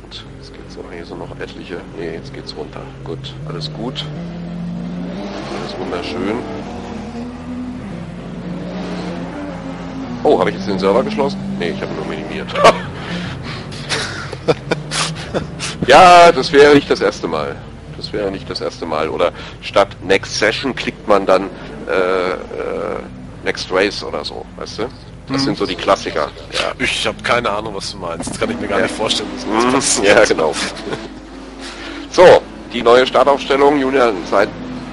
Gut, jetzt geht's noch, hier sind noch etliche. Ne, jetzt geht's runter. Gut, alles gut. Alles wunderschön. Oh, habe ich jetzt den Server geschlossen? Ne, ich habe nur minimiert. Ja, das wäre nicht das erste Mal. Das wäre nicht das erste Mal. Oder statt Next Session klickt man dann Next Race oder so, weißt du? Das sind so die Klassiker. Ja. Ich habe keine Ahnung, was du meinst. Das kann ich mir gar nicht vorstellen, was passiert. Ja, genau. So, die neue Startaufstellung. Julian seit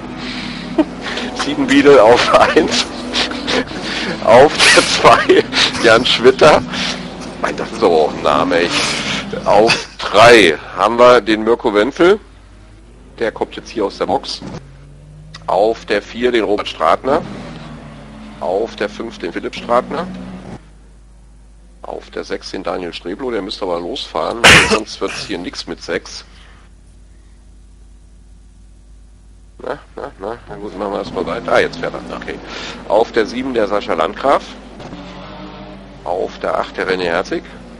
7 Biedel auf 1. Auf der 2 Jan Schwitter. Mein, das ist aber auch ein Name, echt. Auf 3 haben wir den Mirko Wenzel. Der kommt jetzt hier aus der Box. Auf der 4 den Robert Stratner. Auf der 5 den Philipp Stratner. Auf der 6 den Daniel Streblo, der müsste aber losfahren, sonst wird es hier nichts mit 6. Na gut, machen wir erstmal weiter. Ah, jetzt fährt er. Okay. Auf der 7 der Sascha Landgraf. Auf der 8 der René Herzig.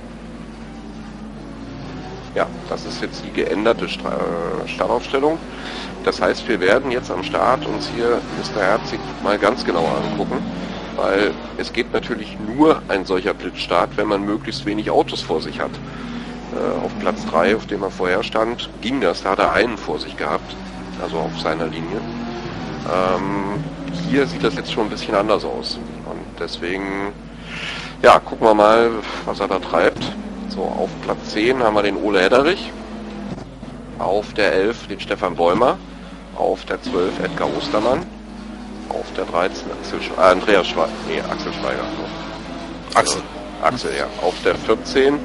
Ja, das ist jetzt die geänderte Startaufstellung. Das heißt, wir werden jetzt am Start uns hier Mr. Herzig mal ganz genau angucken, weil es geht natürlich nur ein solcher Blitzstart, wenn man möglichst wenig Autos vor sich hat. Auf Platz 3, auf dem er vorher stand, ging das, da hat er einen vor sich gehabt, also auf seiner Linie. Hier sieht das jetzt schon ein bisschen anders aus und deswegen, ja, gucken wir mal, was er da treibt. So, auf Platz 10 haben wir den Ole Hedderich, auf der 11 den Stefan Bäumer, auf der 12 Edgar Ostermann, auf der 13 Axel Schweiger. Axel, ja. Auf der 14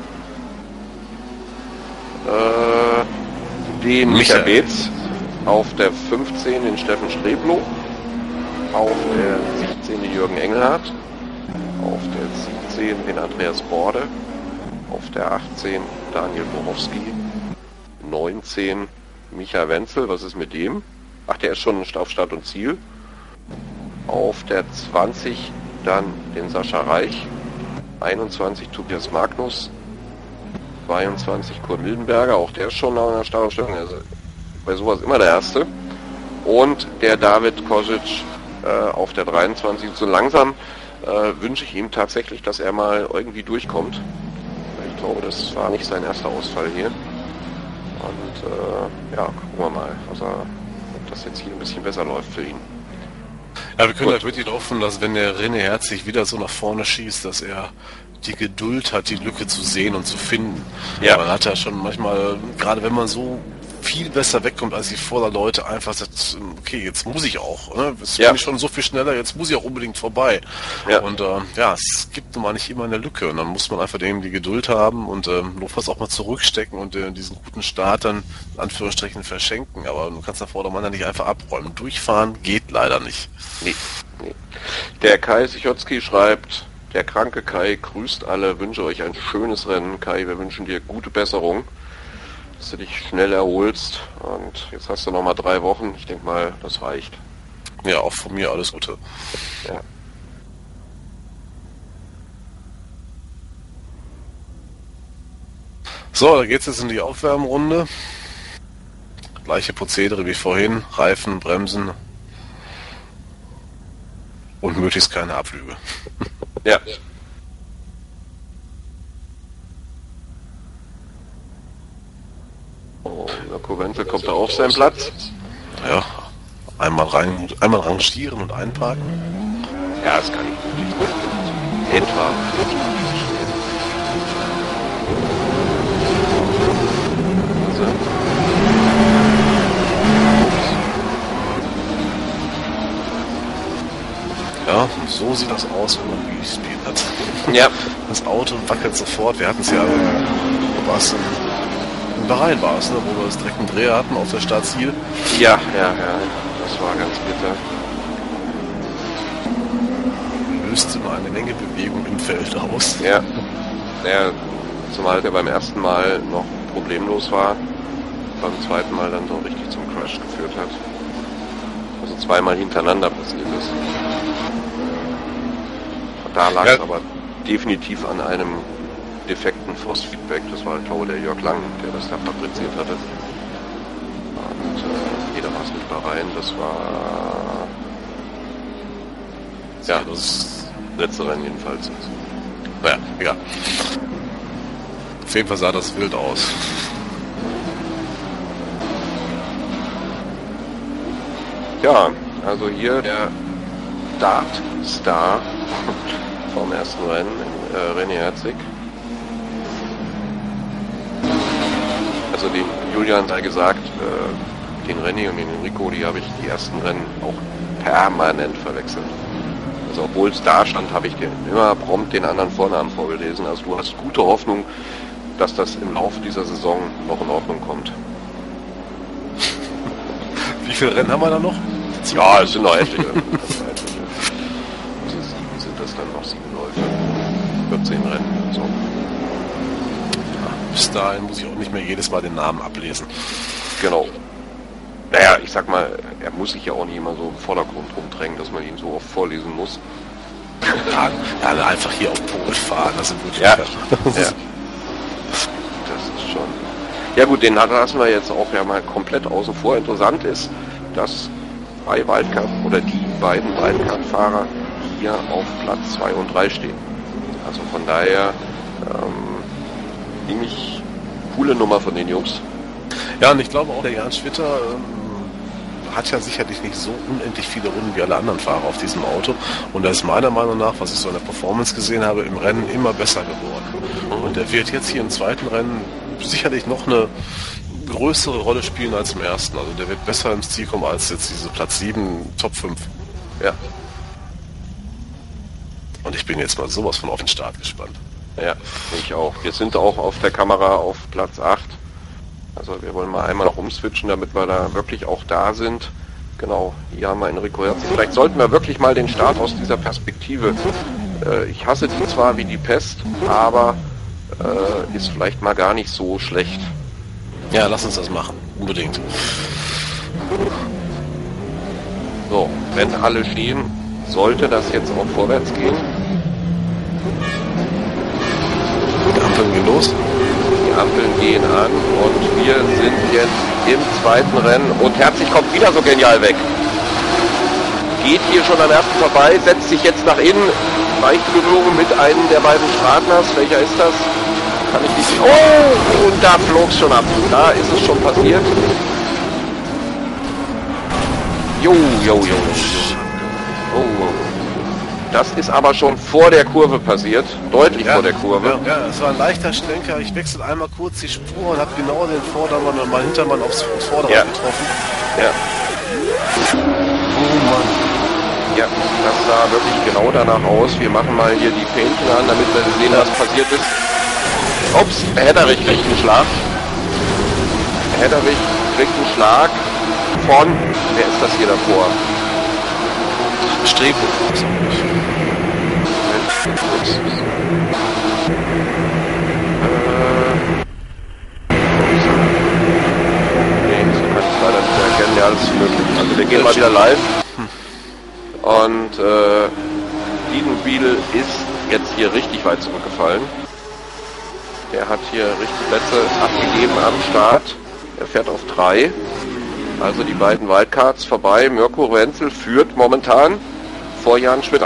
den Michael Beetz, auf der 15 den Steffen Streblo, auf der 16 den Jürgen Engelhardt, auf der 17 den Andreas Borde, auf der 18 Daniel Borowski, 19 Micha Wenzel, was ist mit dem? Ach, der ist schon auf Start und Ziel. Auf der 20 dann den Sascha Reich, 21 Tobias Magnus, 22 Kurt Mildenberger, auch der ist schon nach einer Startaufstellung, also bei sowas immer der Erste. Und der David Kosic auf der 23. So langsam wünsche ich ihm tatsächlich, dass er mal irgendwie durchkommt. Ich glaube, das war nicht sein erster Ausfall hier. Und ja, gucken wir mal, ob das jetzt hier ein bisschen besser läuft für ihn. Ja, wir können halt wirklich hoffen, dass wenn der René Herzig wieder so nach vorne schießt, dass er die Geduld hat, die Lücke zu sehen und zu finden. Ja. Man hat ja schon manchmal, gerade wenn man so viel besser wegkommt als die Vorderleute, einfach sagt, okay, jetzt muss ich auch. Ne? Jetzt bin ich schon so viel schneller, jetzt muss ich auch unbedingt vorbei. Ja. Und ja, es gibt nun mal nicht immer eine Lücke und dann muss man einfach dem die Geduld haben und notfalls auch mal zurückstecken und diesen guten Start dann in Anführungsstrichen verschenken. Aber du kannst der Vordermann ja nicht einfach abräumen. Durchfahren geht leider nicht. Nee. Der Kai Sichotski schreibt, der kranke Kai grüßt alle, wünsche euch ein schönes Rennen. Kai, wir wünschen dir gute Besserung, dass du dich schnell erholst und jetzt hast du noch mal 3 Wochen. Ich denke mal, das reicht. Ja, auch von mir alles Gute. Ja. So, da geht's jetzt in die Aufwärmrunde. Gleiche Prozedere wie vorhin, Reifen, Bremsen und möglichst keine Abflüge. Ja. Oh, Mirko Wenzel kommt da auf seinen Platz. Ja, einmal rangieren und einparken. Ja, das kann ich nicht. Etwa. Ja, so sieht das aus, wenn man gespielt hat. Ja. Das Auto wackelt sofort. Wir hatten es ja, in Bahrain war es, ne, wo wir das direkt einen Dreher hatten auf der Startziel. Ja. Das war ganz bitter. Löste mal eine Menge Bewegung im Feld aus. Ja. Naja, zumal der beim ersten Mal noch problemlos war, beim zweiten Mal dann so richtig zum Crash geführt hat. Also 2-mal hintereinander passiert ist. Da lag es aber definitiv an einem defekten Force-Feedback. Das war, glaube ich, der Jörg Lang, der das da fabriziert hatte. Und jeder war es nicht mal rein. Das war... Ja, das letzte Rennen jedenfalls. Naja, egal. Auf jeden Fall sah das wild aus. Ja, also hier der Dart-Star vom ersten Rennen, René Herzig. Also den Julian sei gesagt, den René und den Enrico, die habe ich die ersten Rennen auch permanent verwechselt. Also obwohl es da stand, habe ich dir immer prompt den anderen Vornamen vorgelesen. Also du hast gute Hoffnung, dass das im Laufe dieser Saison noch in Ordnung kommt. Wie viele Rennen haben wir da noch? Ja, es sind noch etliche. Also 7 sind das dann noch 7 Läufe. 14 Rennen. So. Ja, bis dahin muss ich auch nicht mehr jedes Mal den Namen ablesen. Genau. Naja, ich sag mal, er muss sich ja auch nicht immer so im Vordergrund rumdrängen, dass man ihn so oft vorlesen muss. Ja, einfach hier auf Pol fahren, das sind wirklich... Ja. Das ist schon... Ja gut, den lassen wir jetzt auch ja mal komplett außen vor. Interessant ist, dass die beiden Wildcard-Fahrer hier auf Platz 2 und 3 stehen. Also von daher ziemlich coole Nummer von den Jungs. Ja, und ich glaube auch, der Jan Schwitter hat ja sicherlich nicht so unendlich viele Runden wie alle anderen Fahrer auf diesem Auto. Und er ist meiner Meinung nach, was ich so in der Performance gesehen habe, im Rennen immer besser geworden. Und er wird jetzt hier im zweiten Rennen sicherlich noch eine größere Rolle spielen als im ersten. Also der wird besser ins Ziel kommen als jetzt diese Platz 7, Top 5. Ja. Und ich bin jetzt mal sowas von auf den Start gespannt. Ja, ich auch. Wir sind auch auf der Kamera auf Platz 8. Also wir wollen mal einmal noch umswitchen, damit wir da wirklich auch da sind. Genau, hier haben wir Enrico Herzig. Vielleicht sollten wir wirklich mal den Start aus dieser Perspektive. Ich hasse die zwar wie die Pest, aber ist vielleicht mal gar nicht so schlecht. Ja, lass uns das machen. Unbedingt. So, wenn alle stehen, sollte das jetzt auch vorwärts gehen. Die Ampeln gehen los. Die Ampeln gehen an und wir sind jetzt im zweiten Rennen und Herzig kommt wieder so genial weg. Geht hier schon am ersten vorbei, setzt sich jetzt nach innen, leichte Berührung mit einem der beiden Stratners. Welcher ist das? Kann ich nicht sehen. Oh, und da flog es schon ab. Da ist es schon passiert. Jo. Oh. Das ist aber schon vor der Kurve passiert. Deutlich vor der Kurve. Ja, es war ein leichter Schlenker. Ich wechsle einmal kurz die Spur und habe genau den Vordermann und meinen Hintermann aufs Vorderrad getroffen. Ja. Oh Mann. Ja, das sah wirklich genau danach aus. Wir machen mal hier die Fähnchen an, damit wir sehen, was passiert ist. Ups, Hedderich kriegt einen Schlag. Hedderich kriegt einen Schlag von... Wer ist das hier davor? Strebo. Nee, so kann ich leider nicht erkennen. Ja, das ist möglich. Also wir gehen mal wieder live. Und Diedenbiel ist jetzt hier richtig weit zurückgefallen. Der hat hier richtig Plätze abgegeben am Start. Er fährt auf 3. Also die beiden Wildcards vorbei. Mirko Wenzel führt momentan vor Jan Schwitter.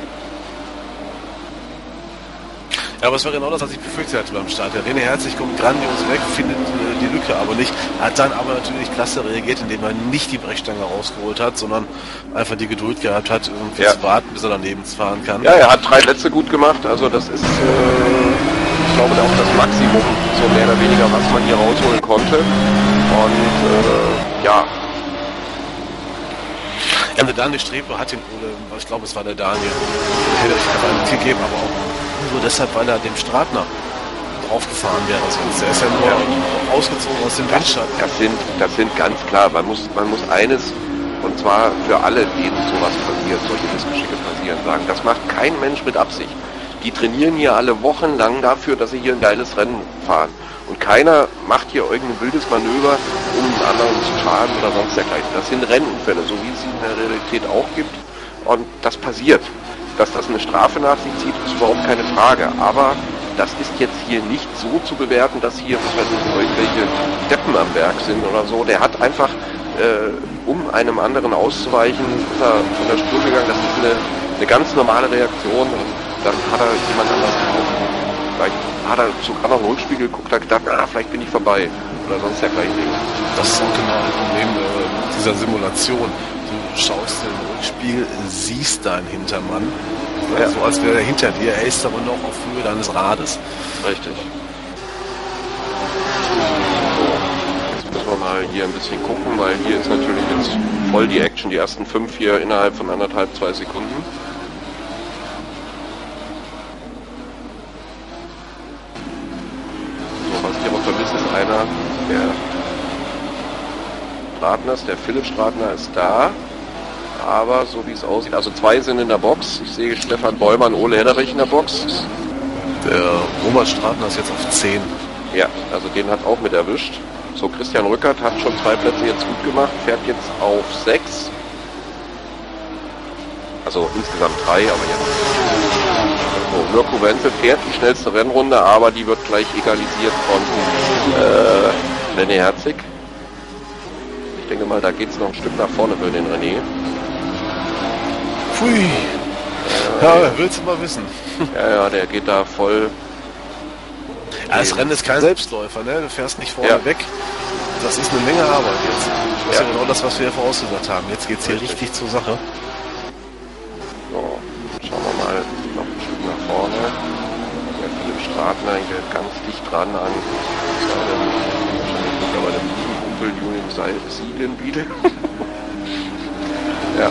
Ja, aber es war genau das, was ich befürchtet hatte beim Start. Der René Herzig kommt grandios weg, findet die Lücke aber nicht. Hat dann aber natürlich klasse reagiert, indem er nicht die Brechstange rausgeholt hat, sondern einfach die Geduld gehabt hat, irgendwie zu warten, bis er daneben fahren kann. Ja, er hat 3 Plätze gut gemacht. Also das ist, ich glaube, auch das Maximum, so mehr oder weniger, was man hier rausholen konnte. Und ja. Ja, der Daniel Strebe hat den, ich glaube, es war der Daniel, hätte ich einfach einen Tick gegeben, aber auch nur deshalb, weil er dem Stratner draufgefahren wäre. Sonst er ist ja nur ausgezogen aus dem Windschatten. Das sind ganz klar, man muss eines, und zwar für alle, denen sowas passiert, solche Missgeschicke passieren, sagen, das macht kein Mensch mit Absicht. Die trainieren hier alle Wochen lang dafür, dass sie hier ein geiles Rennen fahren. Und keiner macht hier irgendein wildes Manöver, um einen anderen zu schaden oder sonst dergleichen. Das sind Rennunfälle, so wie es sie in der Realität auch gibt. Und das passiert. Dass das eine Strafe nach sich zieht, ist überhaupt keine Frage. Aber das ist jetzt hier nicht so zu bewerten, dass hier irgendwelche Deppen am Werk sind oder so. Der hat einfach, um einem anderen auszuweichen, ist er von der Spur gegangen. Das ist eine ganz normale Reaktion und dann hat er jemand anders getroffen. Vielleicht hat er sogar noch einen Rückspiegel geguckt, hat gedacht, vielleicht bin ich vorbei oder sonst dergleichen Ding. Das ist auch genau das Problem dieser Simulation. Du schaust in den Rückspiegel, siehst deinen Hintermann, ja. So als wäre er hinter dir, er ist aber noch auf Höhe deines Rades. Richtig. So, jetzt müssen wir mal hier ein bisschen gucken, weil hier ist natürlich jetzt voll die Action, die ersten 5 hier innerhalb von 1,5-2 Sekunden. So, was ich aber vermisse, ist einer der Stratners, der Philipp Stratner ist da. Aber so wie es aussieht, also 2 sind in der Box. Ich sehe Stefan Bäumer und Ole Hederich in der Box. Der Robert Stratner ist jetzt auf 10. Ja, also den hat auch mit erwischt. So, Christian Rückert hat schon 2 Plätze jetzt gut gemacht, fährt jetzt auf 6. Also insgesamt 3, aber jetzt. So, Mirko Wenzel fährt die schnellste Rennrunde, aber die wird gleich egalisiert von René Herzig. Ich denke mal, da geht es noch ein Stück nach vorne für den René. Pfui. Ja, willst du mal wissen. Ja, der geht da voll. Ja, das Rennen ist kein Selbstläufer, ne? Du fährst nicht vorne weg. Das ist eine Menge Arbeit jetzt. Das ist ja genau das, was wir vorausgesagt haben. Jetzt geht's hier richtig zur Sache. So, schauen wir mal noch ein Stück nach vorne. Der Philipp Stratner hier ganz dicht dran an mittlerweile Kumpel Julian Sielenbiede. Ja.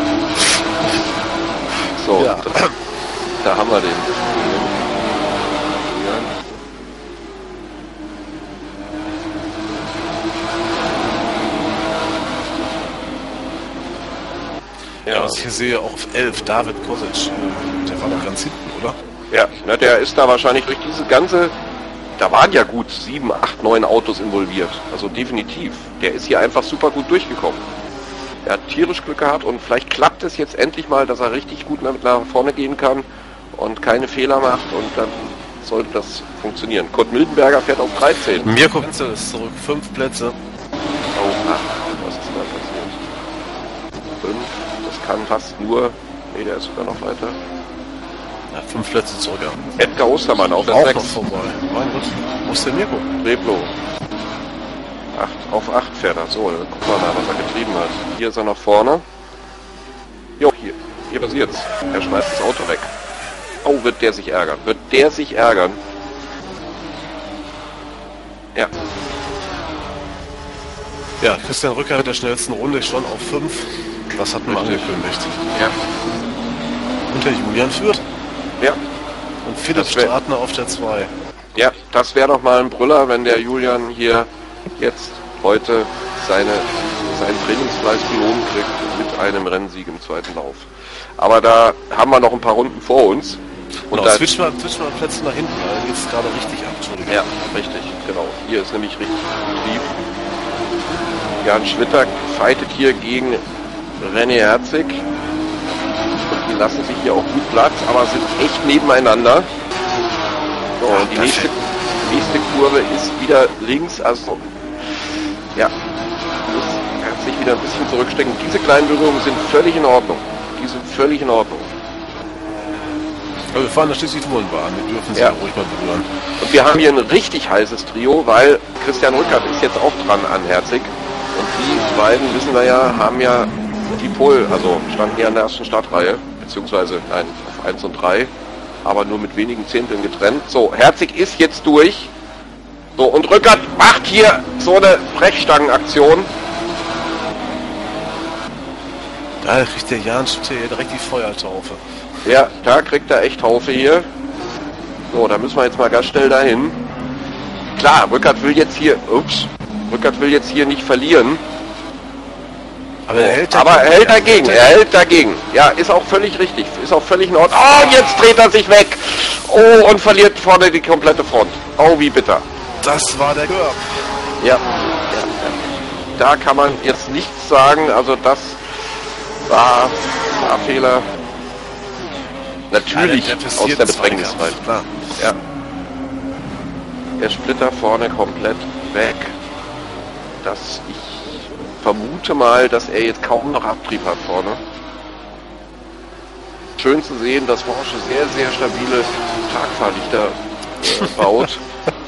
So, ja. Da haben wir den. Ja, was ich hier sehe, auch auf 11, David Kosic, der war noch ganz hinten, oder? Ja, na, der ist da wahrscheinlich durch diese ganze, da waren ja gut 7, 8, 9 Autos involviert, also definitiv. Der ist hier einfach super gut durchgekommen. Er hat tierisch Glück gehabt und vielleicht klappt es jetzt endlich mal, dass er richtig gut nach vorne gehen kann und keine Fehler macht und dann sollte das funktionieren. Kurt Mildenberger fährt auf 13. Mirko Wenzel ist zurück, 5 Plätze. Oh, 8, was ist da passiert? 5, das kann fast nur, nee, der ist sogar noch weiter. Ja, 5 Plätze zurück, ja. Edgar Ostermann auf auch 6. noch vorbei. Mein Gott, wo ist der Mirko? Reblo. 8, auf 8 fährt er. So, dann gucken wir mal, was er getrieben hat. Hier ist er noch vorne. Jo, hier passiert's. Er schmeißt das Auto weg. Oh, wird der sich ärgern. Wird der sich ärgern? Ja. Ja, Christian Rücker mit der schnellsten Runde schon auf 5. Das hatten wir angekündigt. Ja. Und der Julian führt. Ja. Und Philipp Stratner auf der 2. Ja, das wäre doch mal ein Brüller, wenn der Julian hier jetzt heute seinen Trainingsfleiß belohnt kriegt mit einem Rennsieg im zweiten Lauf. Aber da haben wir noch ein paar Runden vor uns. Und genau, switch mal Plätze nach hinten, da geht es gerade richtig ab. Entschuldigung. Ja, richtig, genau. Hier ist nämlich richtig tief. Jan Schwitter fightet hier gegen René Herzig. Und die lassen sich hier auch gut Platz, aber sind echt nebeneinander. So, und die nächste Kurve ist wieder links, also ja, muss Herzig wieder ein bisschen zurückstecken. Diese kleinen Berührungen sind völlig in Ordnung. Die sind völlig in Ordnung. Aber wir fahren da schließlich Tourenbahn, wir dürfen sie ja ruhig mal berühren. Und wir haben hier ein richtig heißes Trio, weil Christian Rückert ist jetzt auch dran an Herzig. Und die beiden, wissen wir ja, haben ja die Pole, also standen hier an der ersten Startreihe, beziehungsweise nein, auf 1 und 3, aber nur mit wenigen Zehnteln getrennt. So, Herzig ist jetzt durch. So, und Rückert macht hier so eine Brechstangenaktion. Da kriegt der Jan Schütte hier direkt die Feuertaufe. Ja, da kriegt er echt Taufe hier. So, da müssen wir jetzt mal ganz schnell dahin. Klar, Rückert will jetzt hier nicht verlieren. Aber er hält dagegen. Ja, ist auch völlig richtig. Ist auch völlig in Ordnung. Oh, jetzt dreht er sich weg. Oh, und verliert vorne die komplette Front. Oh, wie bitter. Das war der Görb. Ja. Da kann man jetzt nichts sagen. Also das war Fehler. Natürlich aus der Bedrängnis rein. Klar. Ja. der Splitter vorne komplett weg. Ich vermute mal, dass er jetzt kaum noch Abtrieb hat vorne. Schön zu sehen, dass Porsche sehr, sehr stabile Tagfahrlichter baut.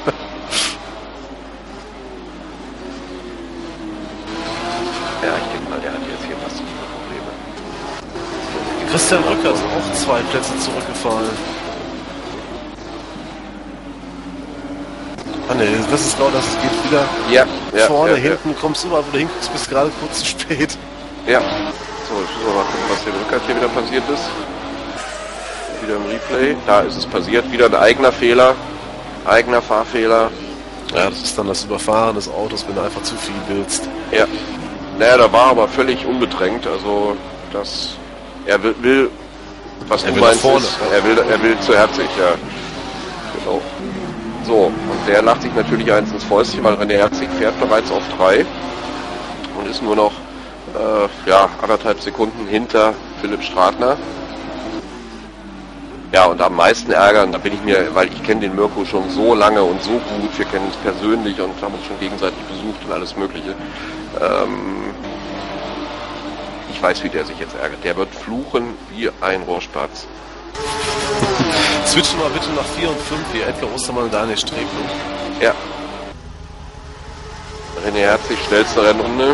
Ja, ich denke mal, der hat jetzt hier massive Probleme. Christian Rücker ist auch 2 Plätze zurückgefallen. Ah ne, das ist genau das, es geht wieder vorne, hinten, kommst du mal, wo du hinguckst, bist gerade kurz zu spät. Ja. So, jetzt müssen wir mal gucken, was dem Rückert hier wieder passiert ist. Wieder im Replay. Da ist es passiert. Wieder ein eigener Fehler. Eigener Fahrfehler. Ja, das ist dann das Überfahren des Autos, wenn du einfach zu viel willst. Ja. Naja, da war aber völlig unbedrängt. Also, er will was du meinst, er will zu herzig, ja. Genau. So, und der lacht sich natürlich eins ins Fäustchen, weil René Herzig fährt bereits auf 3 und ist nur noch 1,5 Sekunden hinter Philipp Stratner. Ja, und am meisten ärgern, da bin ich mir, weil ich kenne den Mirko schon so lange und so gut, wir kennen uns persönlich und haben uns schon gegenseitig besucht und alles Mögliche. Ich weiß, wie der sich jetzt ärgert. Der wird fluchen wie ein Rohrspatz. Switchen mal bitte nach 4 und 5 hier, Edgar Ostermann und Daniel Streblo. Ja. René Herzig, schnellste Rennrunde.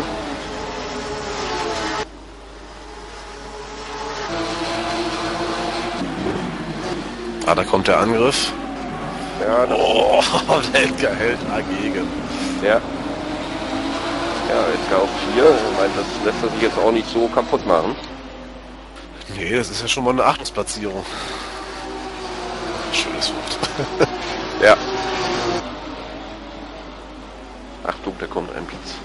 Ah, da kommt der Angriff. Ja, der Edgar hält dagegen. Ja. Ja, Edgar auf 4. Ich meine, das lässt er sich jetzt auch nicht so kaputt machen. Nee, das ist ja schon mal eine 8. Platzierung. Schönes Wort. Ja. Achtung, da kommt ein Blitz.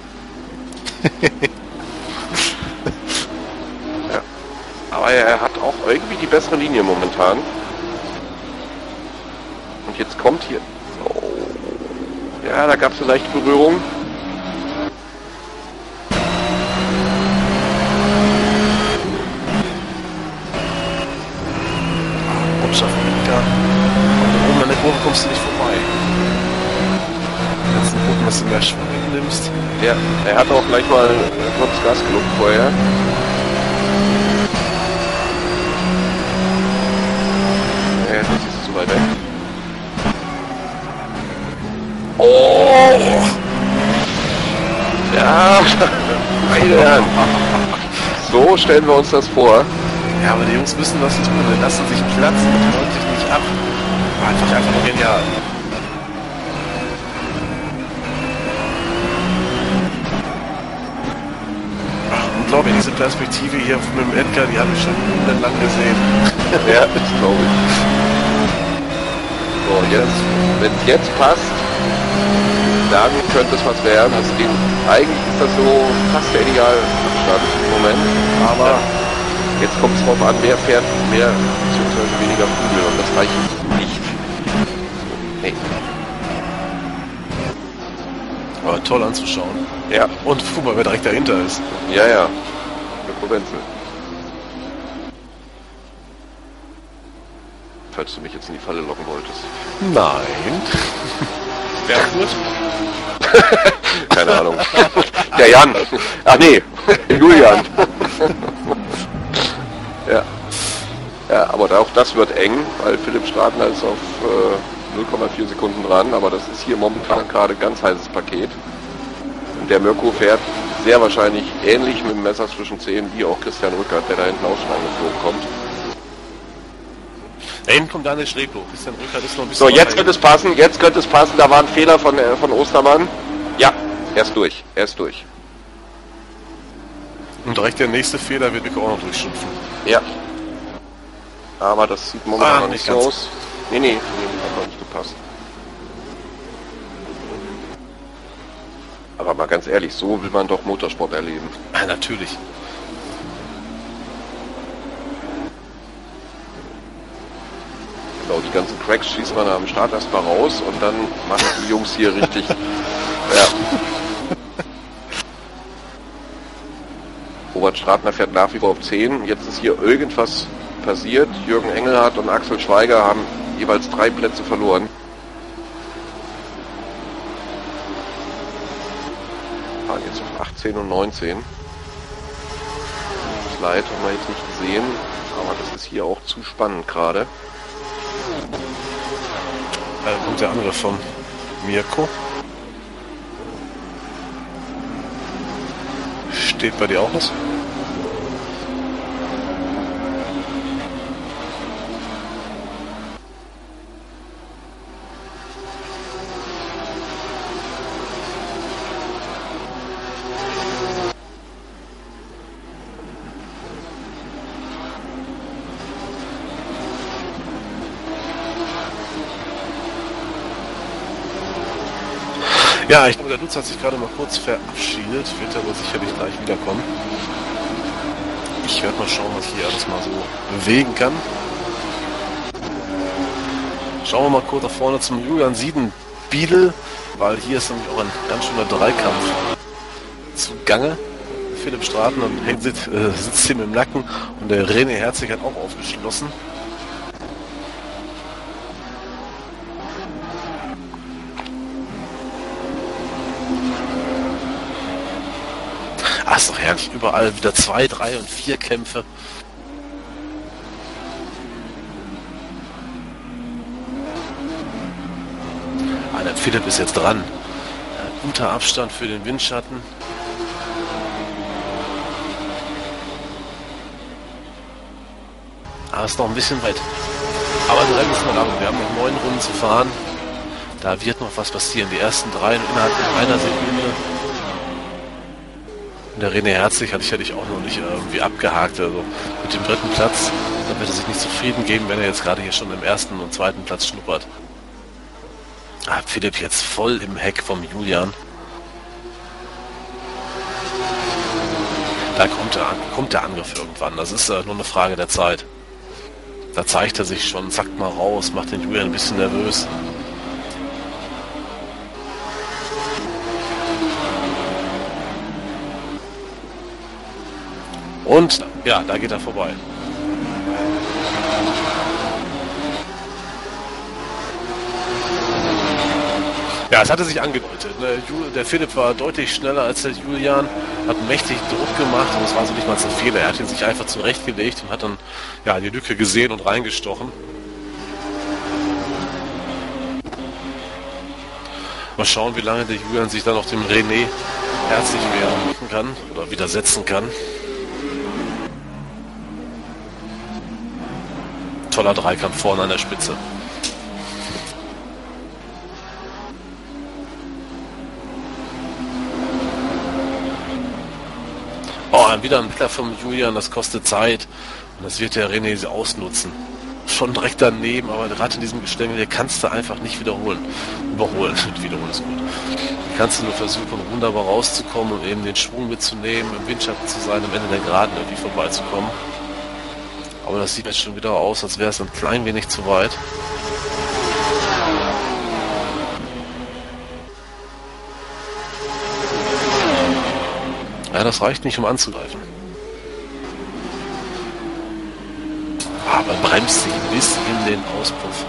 Ja. Aber er hat auch irgendwie die bessere Linie momentan. Und jetzt kommt hier... Oh. Ja, da gab es eine leichte Berührung. Oben an der Kurve kommst du nicht vorbei. Kannst du gucken, dass du mehr Schwung nimmst. Ja, er hat auch gleich mal kurz Gas gelobt vorher. Ja, jetzt ist es zu weit weg. Oh! Ja, meine Herren. So stellen wir uns das vor. Ja, aber die Jungs müssen was tun. Die lassen sich platzen und hören sich nicht ab. Einfach nur genial. Ach, unglaublich, diese Perspektive hier mit dem Edgar, die habe ich schon lang gesehen. Ja, das glaube ich. So, jetzt, wenn es jetzt passt, dann könnte es was werden. Also eigentlich ist das so fast der ideale Abstand im Moment, aber jetzt kommt es drauf an, wer fährt mehr bzw. weniger Kugel und das reicht nicht. Nee. Aber toll anzuschauen. Ja. Und guck mal, wer direkt dahinter ist. Ja, ja. Mirko Wenzel. Falls du mich jetzt in die Falle locken wolltest. Nein. Erfurt? Keine Ahnung. Der Jan. Ach nee, Julian. Ja. Ja, aber auch das wird eng, weil Philipp Stratner ist auf 0,4 Sekunden dran, aber das ist hier momentan gerade ganz heißes Paket. Und der Mirko fährt sehr wahrscheinlich ähnlich mit dem Messer zwischen Zehen wie auch Christian Rückert, der da hinten auch schon angeflogen kommt. Da hinten kommt Daniel Streblo. Christian Rückert ist noch ein bisschen... So, jetzt könnte es passen, da war ein Fehler von Ostermann. Ja, er ist durch. Und direkt der nächste Fehler wird Mirko auch noch durchschimpfen. Ja. Aber das sieht momentan noch nicht so aus. Nee, hat noch nicht gepasst. Aber mal ganz ehrlich, so will man doch Motorsport erleben. Ja, natürlich. Genau, die ganzen Cracks schießt man am Start erstmal raus und dann machen die Jungs hier richtig... Ja. Robert Stratner fährt nach wie vor auf 10. Jetzt ist hier irgendwas passiert. Jürgen Engelhardt und Axel Schweiger haben jeweils 3 Plätze verloren. 18 und 19. Das Leid haben wir jetzt nicht gesehen, aber das ist hier auch zu spannend gerade. Da kommt der Angriff von Mirko. Steht bei dir auch was? Ja, ich glaube, der Lutz hat sich gerade mal kurz verabschiedet, wird aber sicherlich gleich wiederkommen. Ich werde mal schauen, was ich hier alles mal so bewegen kann. Schauen wir mal kurz nach vorne zum Julian Siedenbiedel, weil hier ist nämlich auch ein ganz schöner Dreikampf zugange. Philipp Straten und sitzt ihm im Nacken und der René Herzig hat auch aufgeschlossen. Ah, ist doch herrlich. Überall wieder 2, 3 und 4 Kämpfe. Ah, der Philipp ist jetzt dran. Guter Abstand für den Windschatten. Ah, ist noch ein bisschen weit. Aber das Rennen ist noch lang. Wir haben noch 9 Runden zu fahren. Da wird noch was passieren. Die ersten 3 innerhalb von einer Sekunde. Der René Herzig hatte ich auch noch nicht irgendwie abgehakt. Also mit dem 3. Platz, da wird er sich nicht zufrieden geben, wenn er jetzt gerade hier schon im 1. und 2. Platz schnuppert. Ah, Philipp jetzt voll im Heck vom Julian. Da kommt der Angriff irgendwann. Das ist nur eine Frage der Zeit. Da zeigt er sich schon, zackt mal raus, macht den Julian ein bisschen nervös. Und ja, da geht er vorbei. Ja, es hatte sich angedeutet. Der Philipp war deutlich schneller als der Julian, hat mächtig Druck gemacht und es war so nicht mal ein Fehler. Er hat ihn sich einfach zurechtgelegt und hat dann ja die Lücke gesehen und reingestochen. Mal schauen, wie lange der Julian sich dann noch dem René Herzig wehren kann oder widersetzen kann. Toller Dreikampf vorne an der Spitze. Oh, wieder ein Blicker vom Julian, das kostet Zeit. Und das wird der René ausnutzen. Schon direkt daneben, aber gerade in diesem Gestänge, der kannst du einfach nicht wiederholen. Wiederholen ist gut. Kannst du nur versuchen, wunderbar rauszukommen und eben den Schwung mitzunehmen, im Windschatten zu sein, am Ende der Geraden irgendwie vorbeizukommen. Aber das sieht jetzt schon wieder aus, als wäre es ein klein wenig zu weit. Ja, das reicht nicht, um anzugreifen. Aber bremst sich bis in den Auspuff.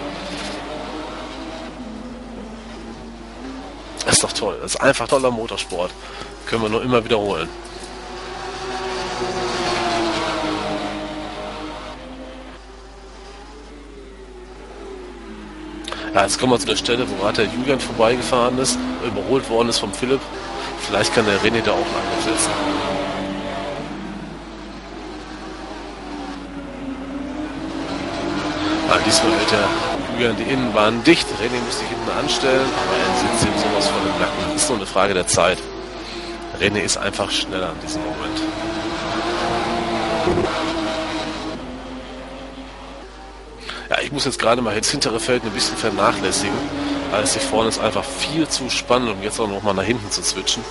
Das ist doch toll. Das ist einfach toller Motorsport. Können wir nur immer wiederholen. Ja, jetzt kommen wir zu der Stelle, wo gerade der Julian vorbeigefahren ist, überholt worden ist vom Philipp. Vielleicht kann der René da auch einen Angriff setzen. Ja, diesmal hält der Julian die Innenbahn dicht. René muss sich hinten anstellen, aber er sitzt ihm sowas von dem Nacken. Das ist nur eine Frage der Zeit. René ist einfach schneller in diesem Moment. Ja, ich muss jetzt gerade mal ins hintere Feld ein bisschen vernachlässigen, als hier vorne ist einfach viel zu spannend, um jetzt auch noch mal nach hinten zu switchen.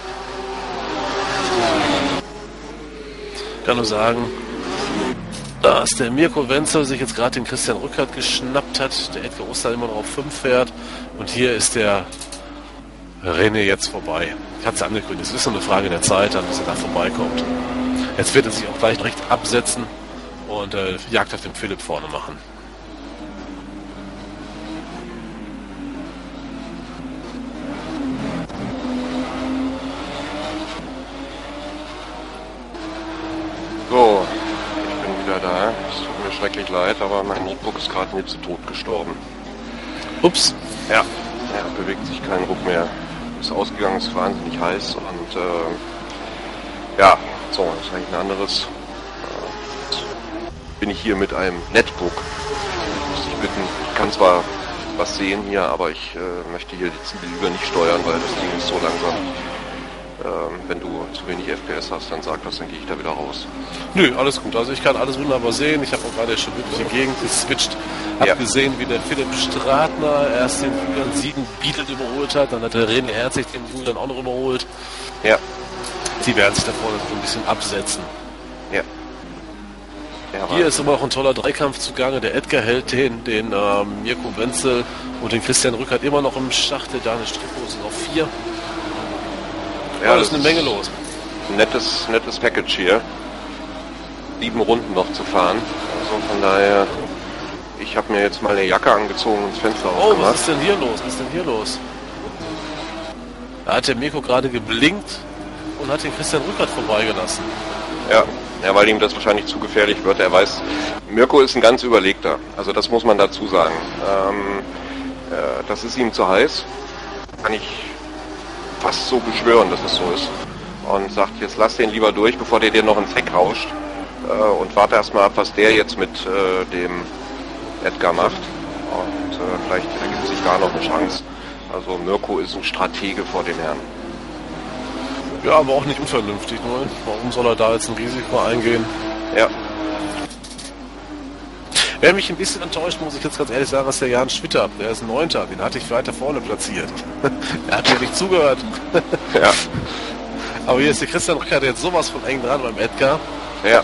Ich kann nur sagen, dass der Mirko Wenzel sich jetzt gerade den Christian Rückert geschnappt hat, der Edgar Oster immer noch auf 5 fährt und hier ist der René jetzt vorbei. Ich hatte es angekündigt, es ist nur eine Frage der Zeit, dann bis er da vorbeikommt. Jetzt wird er sich auch gleich direkt absetzen und Jagd auf den Philipp vorne machen. leid, aber mein Notebook ist gerade tot gestorben. Ups. Ja, bewegt sich kein Ruck mehr. Ist ausgegangen, ist wahnsinnig heiß und ja, so, das ist eigentlich ein anderes. Bin ich hier mit einem Netbook. Muss ich bitten, ich kann zwar was sehen hier, aber ich möchte hier die Zielüber nicht steuern, weil das Ding ist so langsam. Wenn du zu wenig FPS hast, dann sag das, dann gehe ich da wieder raus. Nö, alles gut. Also ich kann alles wunderbar sehen. Ich habe auch gerade schon wirklich die Gegend geswitcht. Hab gesehen, wie der Philipp Stratner erst den Julian Sieden Beetle überholt hat. Dann hat der René Herzig den Julian auch noch überholt. Ja. Die werden sich da vorne so ein bisschen absetzen. Ja. Hier ist immer auch ein toller Dreikampf zugange. Der Edgar hält den Mirko Wenzel und den Christian Rückert immer noch im Schacht. Der Daniel Strippo sind auf 4. Ja, das ist eine Menge los. Nettes Package hier. 7 Runden noch zu fahren. Also von daher, ich habe mir jetzt mal eine Jacke angezogen und das Fenster aufgemacht. Oh, was ist denn hier los? Da hat der Mirko gerade geblinkt und hat den Christian Rückert vorbeigelassen. Ja, weil ihm das wahrscheinlich zu gefährlich wird. Er weiß, Mirko ist ein ganz Überlegter. Also das muss man dazu sagen. Das ist ihm zu heiß. Kann ich fast so beschwören, dass es so ist. Und sagt, jetzt lass den lieber durch, bevor der dir noch ins Heck rauscht. Und warte erstmal ab, was der jetzt mit dem Edgar macht. Und vielleicht ergibt sich da noch eine Chance. Also Mirko ist ein Stratege vor dem Herrn. Ja, aber auch nicht unvernünftig. Ne? Warum soll er da jetzt ein Risiko eingehen? Ja. Wer mich ein bisschen enttäuscht, muss ich jetzt ganz ehrlich sagen, ist der Jan Schwitter. Der ist 9. Den hatte ich weiter vorne platziert. Er hat mir nicht zugehört. Ja. Aber hier ist der Christian Rückert jetzt sowas von eng dran beim Edgar. Ja.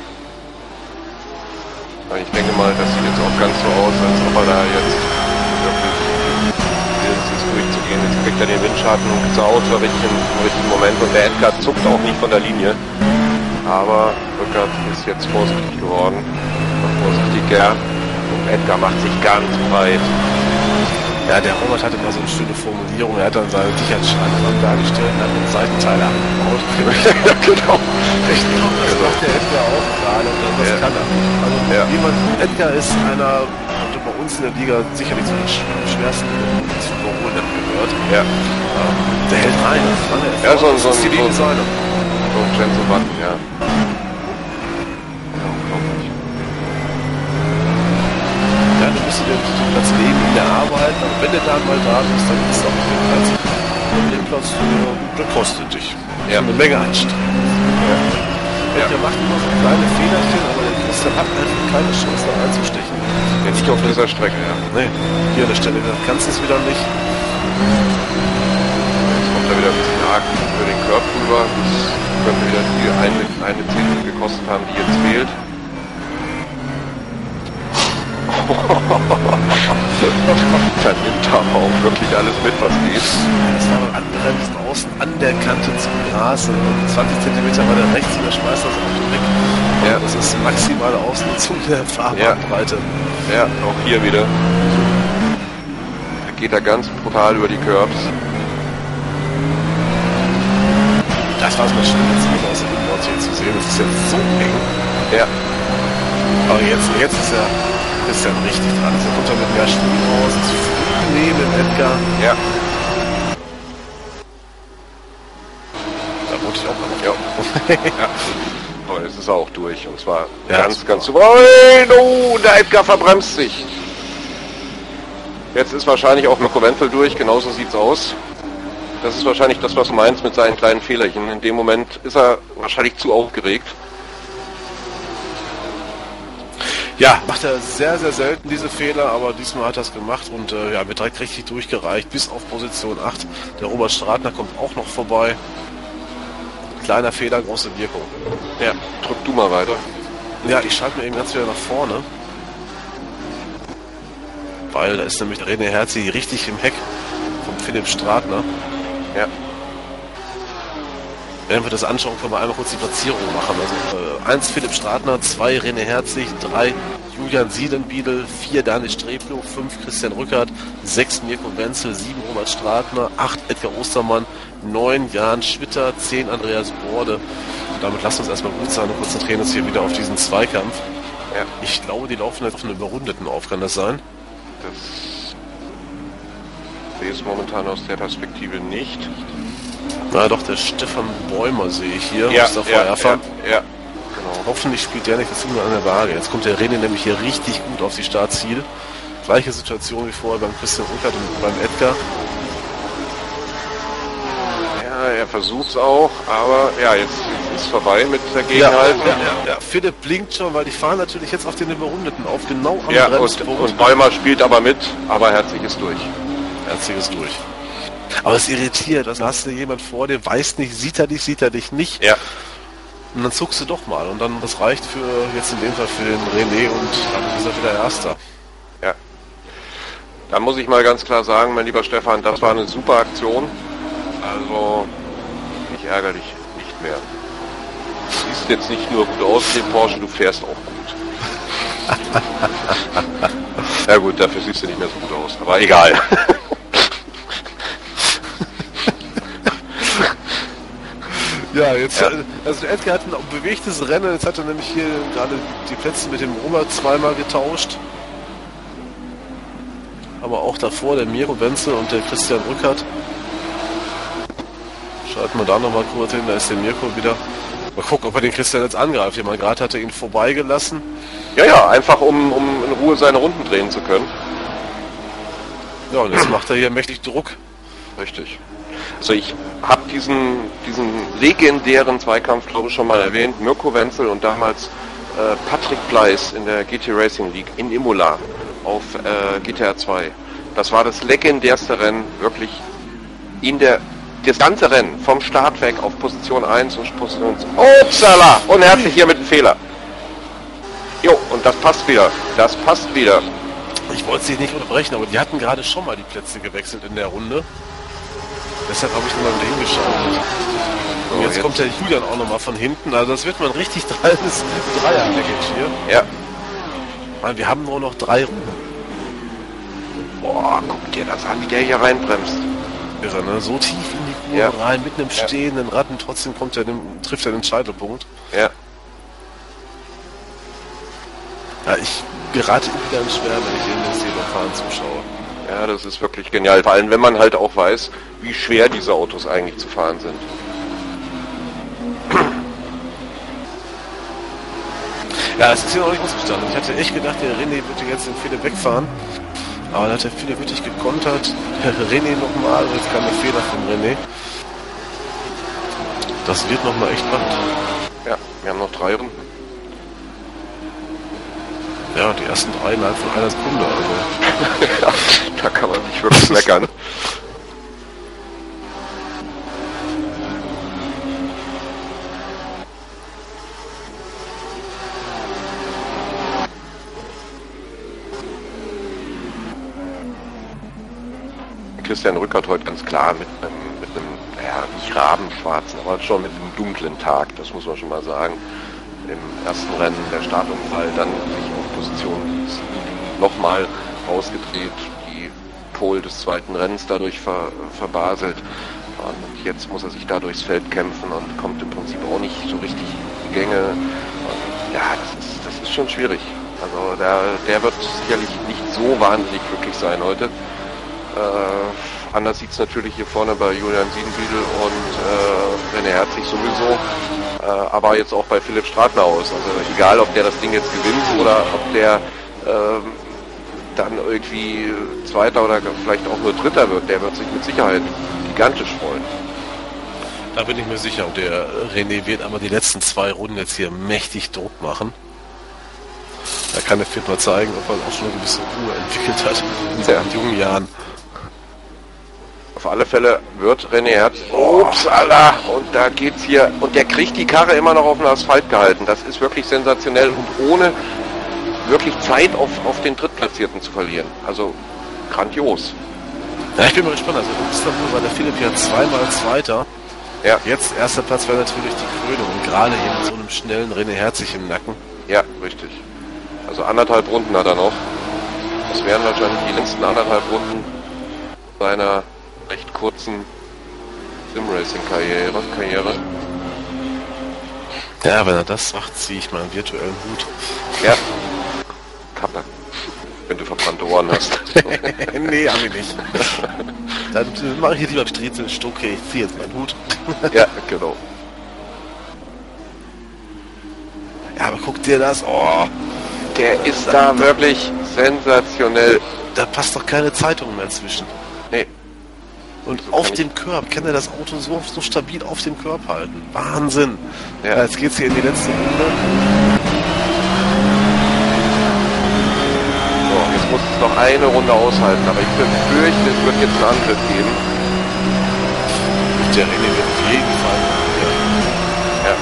Ich denke mal, das sieht jetzt auch ganz so aus, als ob er da jetzt wirklich ist durchzugehen. Jetzt kriegt er den Windschatten und zur Auto im richtigen Moment und der Edgar zuckt auch nicht von der Linie. Aber Rückert ist jetzt vorsichtig geworden. Vorsichtiger. Und Edgar macht sich ganz breit. Ja, der Robert hatte mal so eine schöne Formulierung. Er hat dann seine Sicherheitsschrank dargestellt und hat den Seitenteile angebaut. Ja, genau. Richtig. Das macht der Edgar auch gerade und das kann er. Also Edgar ist einer, der bei uns in der Liga sicherlich zu den schwersten zu überholen gehört. Ja. Der hält rein. Ja, so ein Designer. So ein Jensen Button, ja. Ja, du musst dir das Leben erarbeiten, aber wenn du da mal da bist, dann ist auch der Platz. Und den Platz, der kostet dich. Ja. Eine Menge Anstrengung. Ja. Der macht immer so kleine Fehlerchen, aber der Christian hat einfach keine Chance, da reinzustechen. Jetzt nicht auf dieser Strecke, ja. Nee, hier an der Stelle, da kannst du es wieder nicht. Jetzt kommt er wieder ein bisschen arg über den Curb rüber. Das könnte wieder die eine Zehntel gekostet haben, die jetzt fehlt. Dann nimmt er aber auch wirklich alles mit, was geht. Das war beim Anbremsen außen an der Kante zum Gras. 20 cm weiter rechts und der schmeißt das Auto weg. Ja. Das ist maximale Ausnutzung der Fahrbahnbreite. Ja, auch hier wieder. Da geht er ganz brutal über die Curbs. Das war es mal schön, jetzt aus dem Inboard hier zu sehen. Das ist jetzt so eng. Ja. Aber jetzt ist er richtig dran. Also kommt er mit mehr Spiel raus, ist neben dem Edgar. Ja. Da wollte ich auch mal noch. Ja. Ja. Aber jetzt ist er auch durch. Und zwar ganz souverän. Oh, der Edgar verbremst sich. Jetzt ist wahrscheinlich auch Mirko Wenzel durch. Genauso sieht's aus. Das ist wahrscheinlich das, was du meinst mit seinen kleinen Fehlerchen. In dem Moment ist er wahrscheinlich zu aufgeregt. Ja, macht er sehr, sehr selten diese Fehler, aber diesmal hat er es gemacht und wird direkt richtig durchgereicht, bis auf Position 8. Der Robert Stratner kommt auch noch vorbei. Kleiner Fehler, große Wirkung. Ja, drück du mal weiter. Ja, ich schalte mir eben ganz wieder nach vorne. Weil da ist nämlich der René Herzig richtig im Heck vom Philipp Stratner. Ja. Wenn wir das anschauen, können wir einmal kurz die Platzierung machen. Also 1 Philipp Stratner, 2 René Herzig, 3 Julian Sielenbiedel, 4 Daniel Streblo, 5 Christian Rückert, 6 Mirko Wenzel, 7 Robert Stratner, 8 Edgar Ostermann, 9 Jan Schwitter, 10 Andreas Borde. Und damit lassen wir uns erstmal gut sein und konzentrieren uns hier wieder auf diesen Zweikampf. Ja. Ich glaube, die laufen jetzt auf einen Überrundeten auf, kann das sein? Das sehe ich momentan aus der Perspektive nicht. Na doch, der Stefan Bäumer sehe ich hier. Ja, ja, genau. Hoffentlich spielt der nicht das Ding an der Waage. Jetzt kommt der René nämlich hier richtig gut auf die Startziel. Gleiche Situation wie vorher beim Christian Rückert und beim Edgar. Ja, er versucht's auch, aber ja, jetzt ist vorbei mit der Gegenhaltung. Ja, Philipp blinkt schon, weil die fahren natürlich jetzt auf den Überrundeten auf, genau am Ja, Bremspunkt. und Bäumer spielt aber mit, aber Herzig ist durch. Herzig ist durch. Aber es irritiert, also hast du jemand vor dir, weiß nicht, sieht er dich nicht. Ja. Und dann zuckst du doch mal und dann, das reicht für, jetzt in dem Fall für den René und dann ist er wieder Erster. Ja. Da muss ich mal ganz klar sagen, mein lieber Stefan, das war eine super Aktion. Also, ich ärgere dich nicht mehr. Du siehst jetzt nicht nur gut aus, den Porsche, du fährst auch gut. Ja gut, dafür siehst du nicht mehr so gut aus, aber egal. Ja, jetzt, also Edgar hat ein bewegtes Rennen, jetzt hat er nämlich hier gerade die Plätze mit dem Robert zweimal getauscht. Aber auch davor der Mirko Wenzel und der Christian Rückert. Schalten wir da nochmal kurz hin, da ist der Mirko wieder. Mal gucken, ob er den Christian jetzt angreift. Ich meine, gerade hat er ihn vorbeigelassen. Ja, einfach um in Ruhe seine Runden drehen zu können. Ja, und jetzt macht er hier mächtig Druck. Richtig. Also ich habe diesen legendären Zweikampf, glaube ich, schon mal erwähnt. Mirko Wenzel und damals Patrick Pleiss in der GT Racing League in Imola auf GTR 2. Das war das legendärste Rennen, wirklich das ganze Rennen, vom Start weg auf Position 1 und Position 2. Upsala! Unherzlich hier mit dem Fehler. Jo, und das passt wieder. Ich wollte sie nicht unterbrechen, aber die hatten gerade schon mal die Plätze gewechselt in der Runde. Deshalb habe ich nochmal wieder hingeschaut. Und jetzt kommt der Julian auch nochmal von hinten. Also das wird mal ein richtig Dreier-Package hier. Ja. Mann, wir haben nur noch 3 Runden. Boah, guck dir das an, wie der hier reinbremst. Irre, ne? So tief in die Kurve rein, mit einem stehenden Rad und trotzdem trifft er den Scheitelpunkt. Ja. Ja, ich gerate wieder ins Schwärmen, wenn ich den Silberfahren zuschaue. Ja, das ist wirklich genial. Vor allem, wenn man halt auch weiß, wie schwer diese Autos eigentlich zu fahren sind. Ja, es ist hier noch nicht ausgestanden. Ich hatte echt gedacht, der René würde jetzt den Philipp wegfahren. Aber da hat der Philipp wirklich gekontert. Der René nochmal, jetzt kam der Fehler von René. Das wird nochmal echt spannend. Ja, wir haben noch 3 Runden. Ja, die ersten 3 innerhalb von einer Sekunde. Also. Ja, da kann man nicht wirklich meckern. Christian Rückert heute ganz klar mit einem nicht rabenschwarzen, aber schon mit einem dunklen Tag, das muss man schon mal sagen. Im ersten Rennen der Startunfall, dann sich auf Position 7 nochmal rausgedreht, die Pole des zweiten Rennens dadurch verbaselt. Und jetzt muss er sich da durchs Feld kämpfen und kommt im Prinzip auch nicht so richtig in die Gänge. Und ja, das ist schon schwierig. Also der wird sicherlich nicht so wahnsinnig glücklich sein heute. Anders sieht es natürlich hier vorne bei Julian Siedenbiedel und René Herzig sowieso, aber jetzt auch bei Philipp Stratner aus. Also egal, ob der das Ding jetzt gewinnt oder ob der dann irgendwie Zweiter oder vielleicht auch nur Dritter wird, der wird sich mit Sicherheit gigantisch freuen. Da bin ich mir sicher. Und der René wird aber die letzten 2 Runden jetzt hier mächtig Druck machen. Da kann der Philipp mal zeigen, ob er auch schon eine gewisse Ruhe entwickelt hat in seinen jungen Jahren. Auf alle Fälle wird René Herz. Upsala! Und da geht's hier. Und der kriegt die Karre immer noch auf den Asphalt gehalten. Das ist wirklich sensationell und ohne wirklich Zeit auf den Drittplatzierten zu verlieren. Also grandios. Ja, ich bin mal gespannt. Also in Istanbul war der Philipp ja zweimal Zweiter. Ja. Jetzt erster Platz wäre natürlich die Krönung. Und gerade eben mit so einem schnellen René Herzig im Nacken. Ja, richtig. Also 1,5 Runden hat er noch. Das wären wahrscheinlich die letzten 1,5 Runden seiner recht kurzen Sim-Racing-Karriere. Ja, wenn er das sagt, ziehe ich meinen virtuellen Hut. Ja. Kappe. Wenn du verbrannte Ohren hast. Nee, hab ich nicht. Dann mache ich jetzt lieber Striezel, Stucke, ich ziehe jetzt meinen Hut. Ja, genau. Ja, aber guck dir das, oh. Der ist da wirklich sensationell. Da passt doch keine Zeitung mehr zwischen. Nee. Und So auf kann dem Curb, kann er das Auto so stabil auf dem Curb halten. Wahnsinn. Ja. Jetzt geht's hier in die letzte Runde. So, jetzt muss es noch eine Runde aushalten, aber ich befürchte, es wird jetzt einen Angriff geben. Der René wird auf jeden Fall. Ja.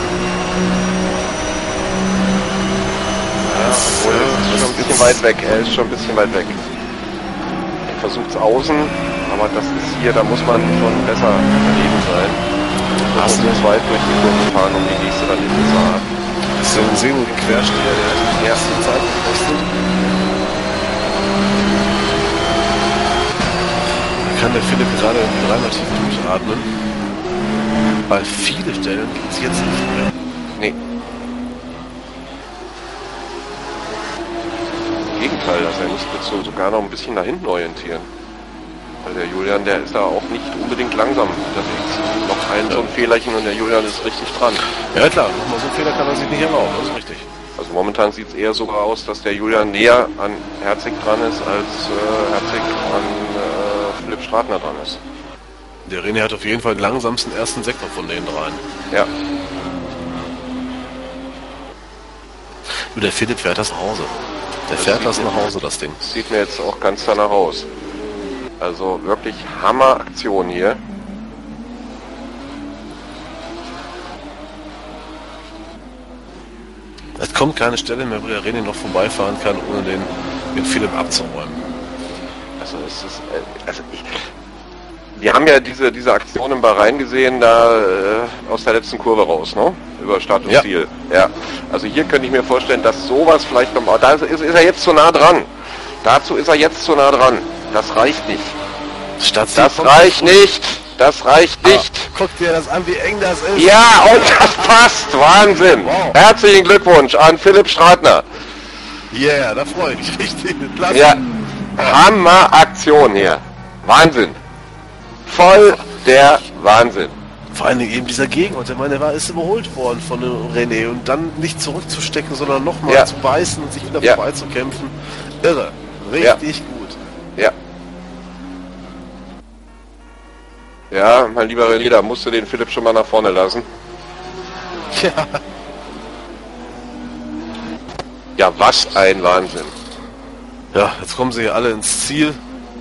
Obwohl, er ist schon ein bisschen weit weg. Er ist schon ein bisschen weit weg. Er versucht es außen, aber das ist hier, da muss man schon besser daneben sein. Hast Und du zu weit durch die Kurve fahren, um die nächste dann hinten zu haben. Das ist so ein Semi-Quersteher, der die erste Zeit gekostet. Da kann der Philipp gerade dreimal tief durchatmen. Weil viele Stellen gibt es jetzt nicht mehr. Nee. Im Gegenteil, also er müsste jetzt sogar noch ein bisschen nach hinten orientieren. Weil der Julian, der ist da auch nicht unbedingt langsam unterwegs. Noch ein so ein Fehlerchen und der Julian ist richtig dran. Ja klar, nochmal so einen Fehler kann er sich nicht erlauben, das ist richtig. Also momentan sieht es eher sogar aus, dass der Julian näher an Herzig dran ist, als Herzig an Philipp Stratner dran ist. Der René hat auf jeden Fall den langsamsten ersten Sektor von den dreien. Ja. Nur der Philipp fährt das nach Hause. Der fährt das nach Hause, das Ding. Sieht mir jetzt auch ganz danach aus. Also wirklich Hammer-Aktion hier. Es kommt keine Stelle mehr, wo der René noch vorbeifahren kann, ohne den Philipp abzuräumen. Also es ist, wir haben ja diese Aktion im Bahrain gesehen, da aus der letzten Kurve raus, ne? Über Start und Ziel. Ja. Also hier könnte ich mir vorstellen, dass sowas vielleicht noch, da ist er jetzt zu nah dran. Dazu ist er jetzt zu nah dran. Das reicht nicht. Das reicht nicht. Das reicht nicht. Guck dir das an, wie eng das ist. Ja, und das passt. Wahnsinn. Wow. Herzlichen Glückwunsch an Philipp Stratner. Yeah, da freue ich mich richtig. Klasse. Ja, Hammer-Aktion hier. Wahnsinn. Voll der Wahnsinn. Vor allen Dingen eben dieser Gegenort. Ich meine, ist überholt worden von René und dann nicht zurückzustecken, sondern nochmal zu beißen und sich wieder vorbeizukämpfen. Irre. Richtig gut. Ja. Ja, mein lieber René, da musst du den Philipp schon mal nach vorne lassen. Ja. Ja, was ein Wahnsinn. Ja, jetzt kommen sie hier alle ins Ziel.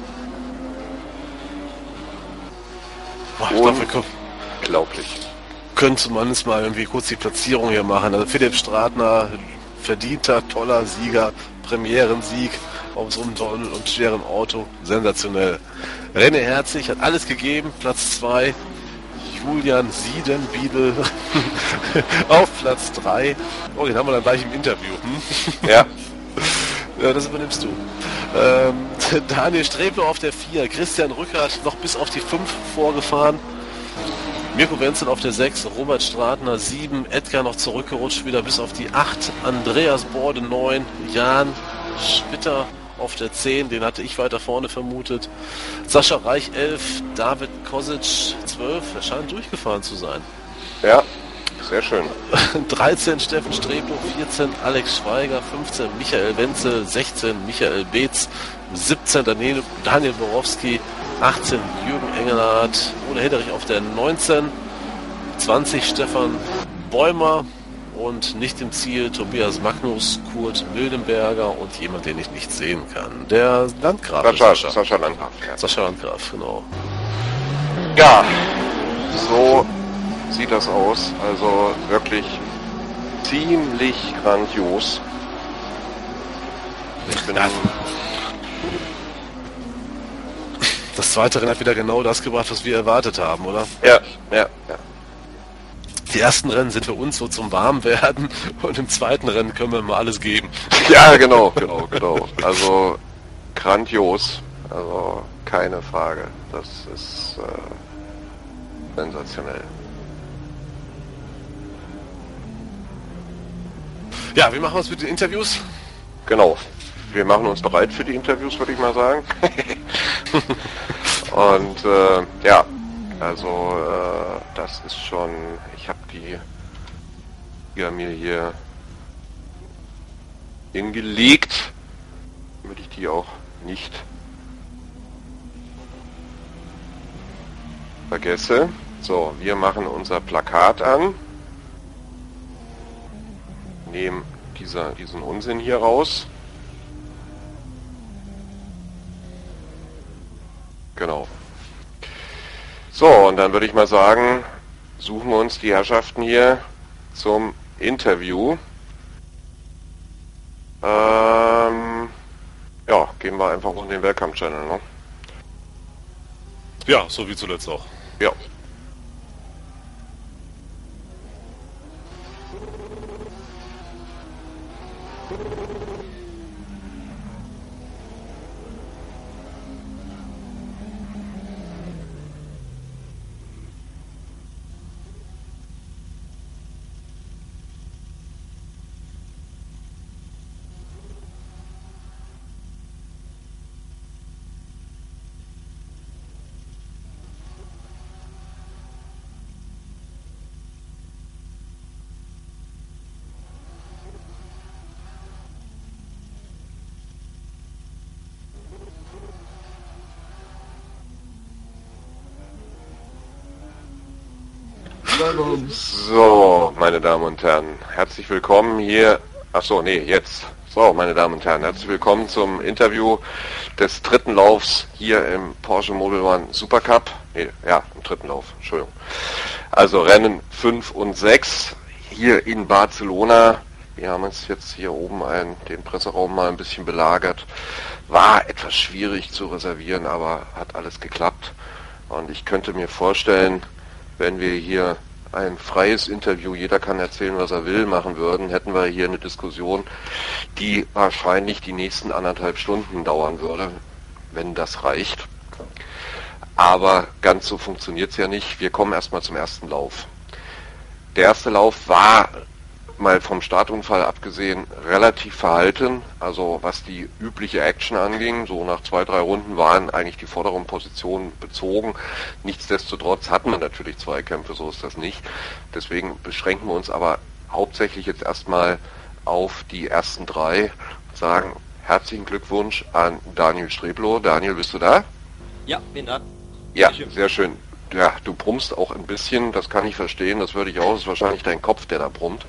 Boah, ich glaube, wir unglaublich. Können zumindest mal irgendwie kurz die Platzierung hier machen. Also Philipp Stratner, verdienter, toller Sieger, Premierensieg auf so einem tollen und schweren Auto. Sensationell. René Herzig hat alles gegeben, Platz 2. Julian Siedenbiedel auf Platz 3. Oh, den haben wir dann gleich im Interview. Ja. Ja, das übernimmst du. Daniel Strebler auf der 4, Christian Rückert noch bis auf die 5 vorgefahren. Mirko Wenzel auf der 6, Robert Stratner 7, Edgar noch zurückgerutscht wieder bis auf die 8, Andreas Borde 9, Jan Spitter auf der 10, den hatte ich weiter vorne vermutet. Sascha Reich 11, David Kosic 12, er scheint durchgefahren zu sein. Ja, sehr schön. 13 Steffen Streblo, 14 Alex Schweiger, 15 Michael Wenzel, 16 Michael Beetz, 17 Daniel Borowski, 18 Jürgen Engelhardt, Ole Hederich auf der 19, 20 Stefan Bäumer und nicht im Ziel Tobias Magnus, Kurt Mildenberger und jemand, den ich nicht sehen kann. Der Landgraf. Sascha Landgraf. Ja. Sascha Landgraf, genau. Ja, so sieht das aus. Also wirklich ziemlich grandios. Ich bin das zweite Rennen hat wieder genau das gebracht, was wir erwartet haben, oder? Ja. Die ersten Rennen sind für uns so zum Warmwerden und im zweiten Rennen können wir mal alles geben. Ja, genau. Also grandios, also keine Frage. Das ist sensationell. Ja, wie machen wir es mit den Interviews? Genau. Wir machen uns bereit für die Interviews, würde ich mal sagen. Und ja, also das ist schon, ich habe die mir hier hingelegt, damit ich die auch nicht vergesse. So, wir machen unser Plakat an, nehmen diesen Unsinn hier raus. Genau. So, und dann würde ich mal sagen, suchen wir uns die Herrschaften hier zum Interview. Ja, gehen wir einfach in den Welcome-Channel, ne? Ja, so wie zuletzt auch. Ja. So, meine Damen und Herren, herzlich willkommen hier. Achso, nee, jetzt. So, meine Damen und Herren, herzlich willkommen zum Interview des dritten Laufs hier im Porsche Mobil One Supercup. Nee, ja, im dritten Lauf, Entschuldigung. Also Rennen 5 und 6 hier in Barcelona. Wir haben uns jetzt hier oben den Presseraum mal ein bisschen belagert. War etwas schwierig zu reservieren, aber hat alles geklappt. Und ich könnte mir vorstellen, wenn wir hier ein freies Interview, jeder kann erzählen, was er will, machen würden, hätten wir hier eine Diskussion, die wahrscheinlich die nächsten 1,5 Stunden dauern würde, wenn das reicht. Aber ganz so funktioniert es ja nicht. Wir kommen erstmal zum ersten Lauf. Der erste Lauf war, mal vom Startunfall abgesehen, relativ verhalten. Also was die übliche Action anging, so nach 2, 3 Runden waren eigentlich die vorderen Positionen bezogen. Nichtsdestotrotz hatten wir natürlich Zweikämpfe, so ist das nicht. Deswegen beschränken wir uns aber hauptsächlich jetzt erstmal auf die ersten 3 und sagen herzlichen Glückwunsch an Daniel Streblow. Daniel, bist du da? Ja, bin da. Ja, sehr schön. Ja, du brummst auch ein bisschen, das kann ich verstehen, das würde ich auch, das ist wahrscheinlich dein Kopf, der da brummt.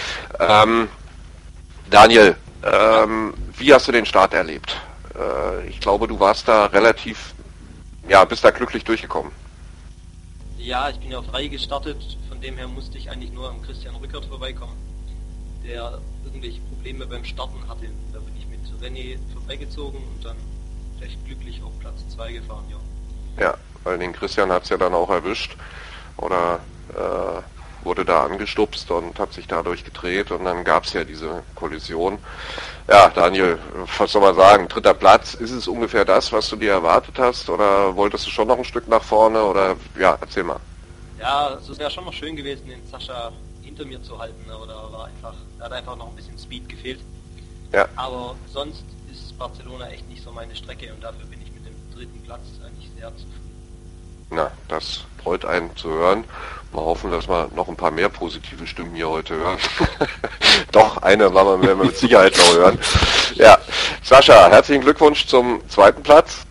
Daniel, wie hast du den Start erlebt? Ich glaube, du warst da bist da glücklich durchgekommen. Ja, ich bin ja frei gestartet, von dem her musste ich eigentlich nur am Christian Rückert vorbeikommen, der irgendwelche Probleme beim Starten hatte. Da bin ich mit René vorbeigezogen und dann recht glücklich auf Platz 2 gefahren, ja. Ja, weil den Christian hat es ja dann auch erwischt oder wurde da angestupst und hat sich dadurch gedreht und dann gab es ja diese Kollision. Ja, Daniel, was soll man sagen, 3. Platz, ist es ungefähr das, was du dir erwartet hast oder wolltest du schon noch ein Stück nach vorne oder, ja, erzähl mal. Ja, es wäre schon noch schön gewesen, den Sascha hinter mir zu halten, aber da hat einfach noch ein bisschen Speed gefehlt. Ja. Aber sonst ist Barcelona echt nicht so meine Strecke und dafür bin ich mit dem 3. Platz eigentlich sehr zufrieden. Na, das freut einen zu hören. Mal hoffen, dass wir noch ein paar mehr positive Stimmen hier heute hören. Doch, eine werden wir mit Sicherheit noch hören. Ja, Sascha, herzlichen Glückwunsch zum 2. Platz.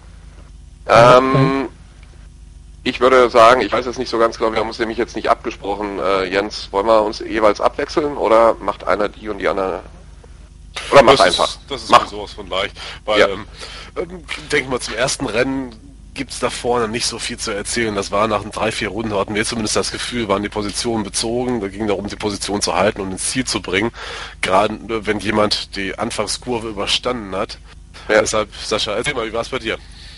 Ich würde sagen, ich weiß jetzt nicht so ganz genau, wir haben uns nämlich jetzt nicht abgesprochen. Jens, wollen wir uns jeweils abwechseln oder macht einer die und die andere? Oder macht einfach. Das ist sowas von leicht. Weil, ja. Denken wir zum ersten Rennen gibt es da vorne nicht so viel zu erzählen. Das war nach 3, 4 Runden, hatten wir zumindest das Gefühl, waren die Positionen bezogen. Da ging darum, die Position zu halten und ins Ziel zu bringen. Gerade wenn jemand die Anfangskurve überstanden hat. Ja. Deshalb, Sascha, erzähl mal, wie war es bei dir?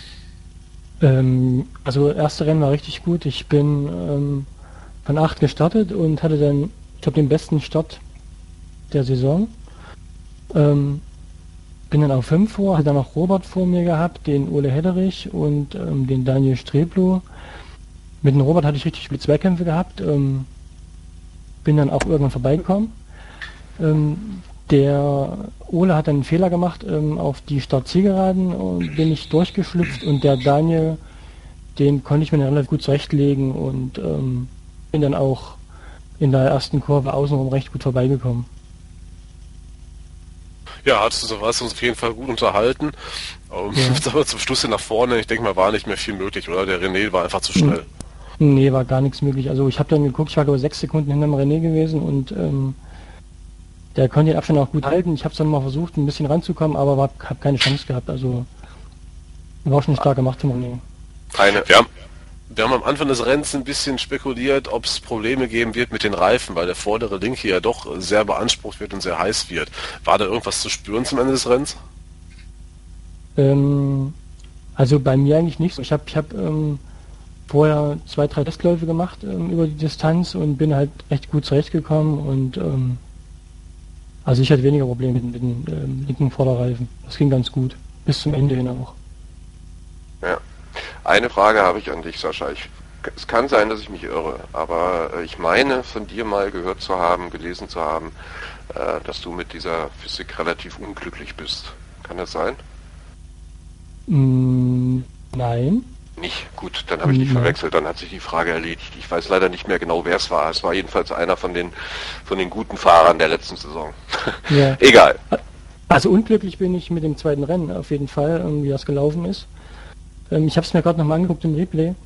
Also erste Rennen war richtig gut. Ich bin von 8 gestartet und hatte dann, ich glaube, den besten Start der Saison. Bin dann auf 5 vor, hatte dann noch Robert vor mir gehabt, den Ole Hedderich und den Daniel Streblow. Mit dem Robert hatte ich richtig viele Zweikämpfe gehabt. Bin dann auch irgendwann vorbeigekommen. Der Ole hat einen Fehler gemacht auf die Start-Zielgeraden und bin ich durchgeschlüpft und der Daniel, den konnte ich mir dann relativ gut zurechtlegen und bin dann auch in der ersten Kurve außenrum recht gut vorbeigekommen. Ja, warst du uns auf jeden Fall gut unterhalten. Aber zum Schluss hin nach vorne, ich denke mal, war nicht mehr viel möglich, oder? Der René war einfach zu schnell. Nee, war gar nichts möglich. Also ich habe dann geguckt, ich war glaube 6 Sekunden hinterm René gewesen und der konnte den Abstand auch gut halten. Ich habe es dann mal versucht, ein bisschen ranzukommen, aber habe keine Chance gehabt. Also war schon stark gemacht vom René. Wir haben am Anfang des Rennens ein bisschen spekuliert, ob es Probleme geben wird mit den Reifen, weil der vordere Linke ja doch sehr beansprucht wird und sehr heiß wird. War da irgendwas zu spüren zum Ende des Rennens? Also bei mir eigentlich nicht. Ich hab vorher 2, 3 Testläufe gemacht über die Distanz und bin halt recht gut zurechtgekommen und also ich hatte weniger Probleme mit den linken Vorderreifen. Das ging ganz gut. Bis zum Ende hin auch. Ja. Eine Frage habe ich an dich, Sascha. Es kann sein, dass ich mich irre, aber ich meine, von dir mal gehört zu haben, gelesen zu haben, dass du mit dieser Physik relativ unglücklich bist. Kann das sein? Nein. Nicht? Gut, dann habe ich dich verwechselt, dann hat sich die Frage erledigt. Ich weiß leider nicht mehr genau, wer es war. Es war jedenfalls einer von den guten Fahrern der letzten Saison. Ja. Egal. Also unglücklich bin ich mit dem zweiten Rennen auf jeden Fall, wie das gelaufen ist. Ich habe es mir gerade nochmal angeguckt im Replay.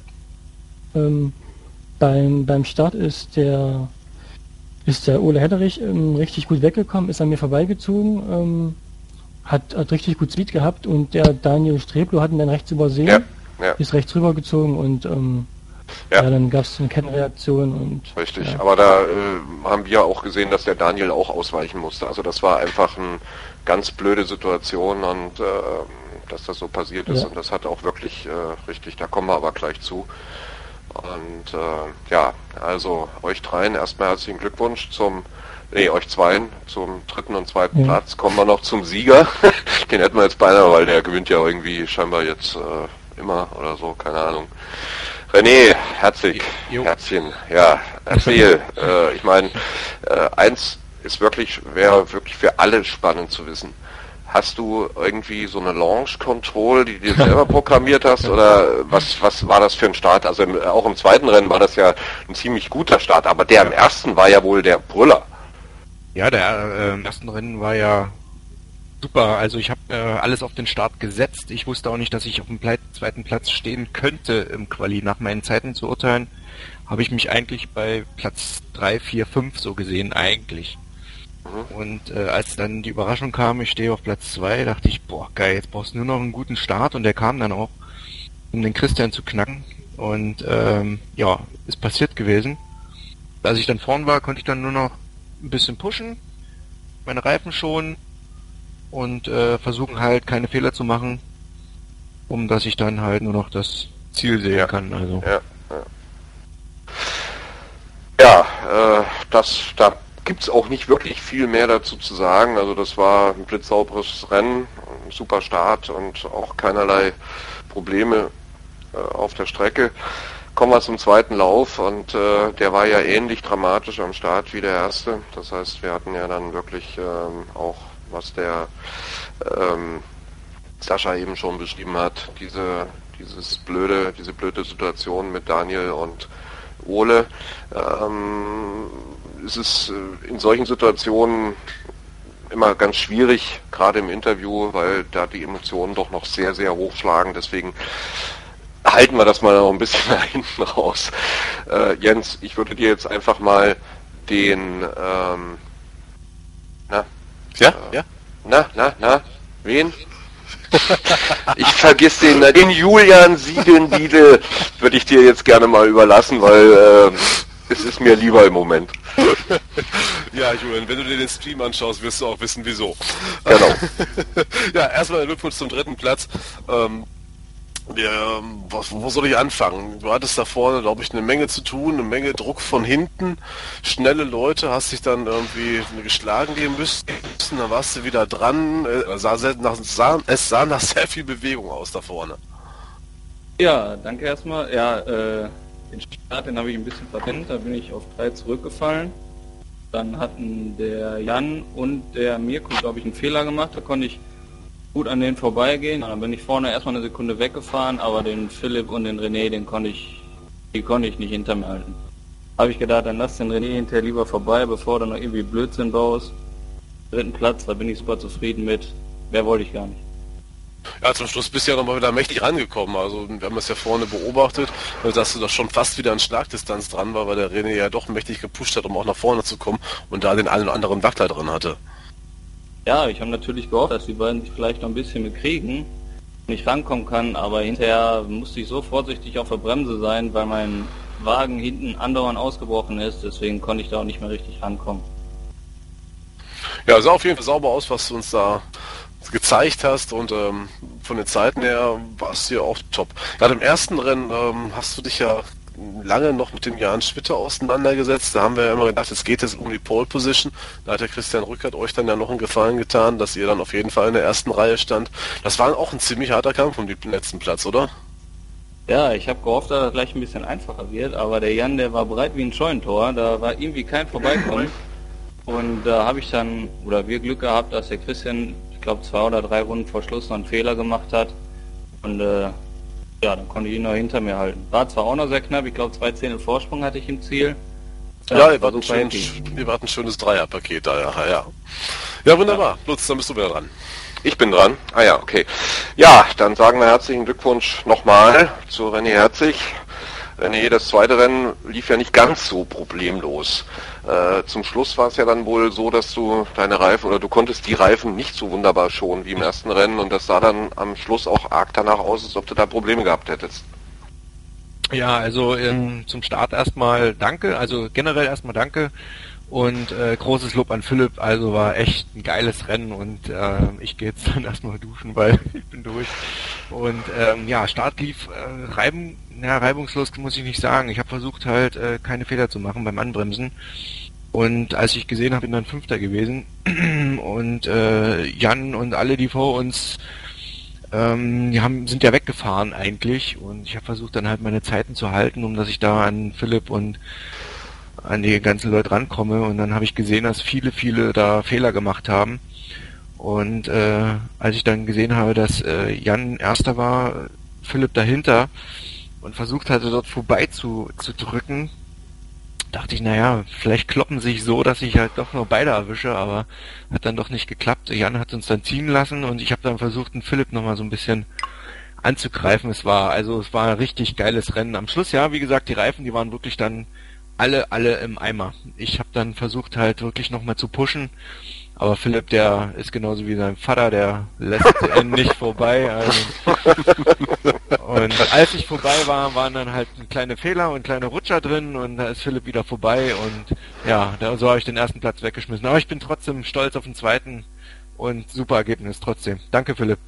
Beim Start ist der Ole Hedderich richtig gut weggekommen, ist an mir vorbeigezogen, hat richtig gut Speed gehabt und der Daniel Streblo hat ihn dann rechts übersehen, ist rechts rübergezogen und dann gab es eine Kettenreaktion und richtig, aber da haben wir auch gesehen, dass der Daniel auch ausweichen musste. Also das war einfach eine ganz blöde Situation und dass das so passiert ist und das hat auch wirklich richtig, da kommen wir aber gleich zu. Und also euch dreien erstmal herzlichen Glückwunsch euch zweien zum 3. und 2. Platz. Kommen wir noch zum Sieger. Den hätten wir jetzt beinahe, weil der gewinnt ja irgendwie scheinbar jetzt immer oder so, keine Ahnung. René, Herzchen, ja, erzähl. Ich meine, eins ist wäre wirklich für alle spannend zu wissen. Hast du irgendwie so eine Launch Control, die du selber programmiert hast, oder was war das für ein Start? Also auch im zweiten Rennen war das ja ein ziemlich guter Start, aber der im ersten war ja wohl der Brüller. Ja, der im ersten Rennen war ja super. Also ich habe alles auf den Start gesetzt. Ich wusste auch nicht, dass ich auf dem zweiten Platz stehen könnte im Quali. Nach meinen Zeiten zu urteilen, habe ich mich eigentlich bei Platz 3, 4, 5 so gesehen eigentlich. Und als dann die Überraschung kam, ich stehe auf Platz 2, dachte ich, boah, geil, jetzt brauchst du nur noch einen guten Start. Und der kam dann auch, um den Christian zu knacken. Und ist passiert gewesen. Als ich dann vorn war, konnte ich dann nur noch ein bisschen pushen, meine Reifen schonen und versuchen halt keine Fehler zu machen, um dass ich dann halt nur noch das Ziel sehen kann. Also. Da gibt's auch nicht wirklich viel mehr dazu zu sagen. Also das war ein blitzsauberes Rennen, ein super Start und auch keinerlei Probleme auf der Strecke. Kommen wir zum zweiten Lauf und der war ja ähnlich dramatisch am Start wie der erste. Das heißt, wir hatten ja dann wirklich auch, was der Sascha eben schon beschrieben hat, diese blöde Situation mit Daniel und Ole. Es ist in solchen Situationen immer ganz schwierig, gerade im Interview, weil da die Emotionen doch noch sehr, sehr hoch schlagen. Deswegen halten wir das mal noch ein bisschen nach hinten raus. Jens, ich würde dir jetzt einfach mal den wen? Ich vergiss den Julian Siegendiedel würde ich dir jetzt gerne mal überlassen, weil es ist mir lieber im Moment. Ja, Julian, wenn du dir den Stream anschaust, wirst du auch wissen, wieso. Genau. Ja, erstmal Glückwunsch zum 3. Platz. Wo soll ich anfangen? Du hattest da vorne, glaube ich, eine Menge zu tun, eine Menge Druck von hinten, schnelle Leute, hast dich dann irgendwie geschlagen geben müssen, dann warst du wieder dran, es sah nach sehr viel Bewegung aus da vorne. Ja, danke erstmal. Ja, den Start, den habe ich ein bisschen verpennt, da bin ich auf 3 zurückgefallen. Dann hatten der Jan und der Mirko, glaube ich, einen Fehler gemacht. Da konnte ich gut an denen vorbeigehen. Dann bin ich vorne erstmal eine Sekunde weggefahren, aber den Philipp und den René, die konnte ich nicht hinter mir halten. Habe ich gedacht, dann lass den René hinterher lieber vorbei, bevor du noch irgendwie Blödsinn baust. 3. Platz, da bin ich super zufrieden mit. Mehr wollte ich gar nicht. Ja, zum Schluss bist du ja nochmal wieder mächtig rangekommen. Also wir haben das ja vorne beobachtet, dass du da schon fast wieder an Schlagdistanz dran war, weil der René ja doch mächtig gepusht hat, um auch nach vorne zu kommen und da den einen oder anderen Wackler drin hatte. Ja, ich habe natürlich gehofft, dass die beiden sich vielleicht noch ein bisschen bekriegen, nicht rankommen kann, aber hinterher musste ich so vorsichtig auf der Bremse sein, weil mein Wagen hinten andauernd ausgebrochen ist, deswegen konnte ich da auch nicht mehr richtig rankommen. Ja, sah auf jeden Fall sauber aus, was du uns da gezeigt hast und von den Zeiten her war es hier auch top. Gerade im ersten Rennen hast du dich ja lange noch mit dem Jan Schwitter auseinandergesetzt. Da haben wir ja immer gedacht, es geht jetzt um die Pole Position. Da hat der Christian Rückert euch dann ja noch einen Gefallen getan, dass ihr dann auf jeden Fall in der ersten Reihe stand. Das war auch ein ziemlich harter Kampf um den letzten Platz, oder? Ja, ich habe gehofft, dass das gleich ein bisschen einfacher wird, aber der Jan, der war breit wie ein Scheunentor. Da war irgendwie kein Vorbeikommen. Und da habe ich dann, oder wir Glück gehabt, dass der Christian, ich glaube 2 oder 3 Runden vor Schluss noch einen Fehler gemacht hat. Und ja, dann konnte ich ihn noch hinter mir halten. War zwar auch noch sehr knapp, ich glaube 2 Zehntel Vorsprung hatte ich im Ziel. Ja, ihr wart ein schönes Dreierpaket da, ja. Ja, wunderbar. Lutz, dann bist du wieder dran. Ich bin dran. Ah ja, okay. Ja, dann sagen wir herzlichen Glückwunsch nochmal zu René Herzig. René, das zweite Rennen lief ja nicht ganz so problemlos. Zum Schluss war es ja dann wohl so, dass du deine Reifen oder du konntest die Reifen nicht so wunderbar schonen wie im ersten Rennen und das sah dann am Schluss auch arg danach aus, als ob du da Probleme gehabt hättest. Ja, also zum Start erstmal danke, also generell erstmal danke und großes Lob an Philipp, also war echt ein geiles Rennen und ich gehe jetzt dann duschen, weil ich bin durch. Und ja, Start lief reibungslos, muss ich nicht sagen. Ich habe versucht halt keine Fehler zu machen beim Anbremsen und als ich gesehen habe, bin dann 5. gewesen und Jan und alle, die vor uns sind ja weggefahren eigentlich und ich habe versucht dann halt meine Zeiten zu halten, um dass ich da an Philipp und an die ganzen Leute rankomme und dann habe ich gesehen, dass viele da Fehler gemacht haben und als ich dann gesehen habe, dass Jan Erster war, Philipp dahinter und versucht hatte dort vorbei zu drücken, dachte ich, naja, vielleicht kloppen sich so, dass ich halt doch noch beide erwische, aber hat dann doch nicht geklappt. Jan hat uns dann ziehen lassen und ich habe dann versucht, den Philipp nochmal so ein bisschen anzugreifen. Es war ein richtig geiles Rennen. Am Schluss, ja, wie gesagt, die Reifen, die waren wirklich dann alle im Eimer. Ich habe dann versucht halt wirklich nochmal zu pushen, aber Philipp, der ist genauso wie sein Vater, der lässt nicht vorbei. Also. Und als ich vorbei war, waren dann halt kleine Fehler und kleine Rutscher drin und da ist Philipp wieder vorbei und ja, so habe ich den ersten Platz weggeschmissen. Aber ich bin trotzdem stolz auf den zweiten und super Ergebnis trotzdem. Danke, Philipp.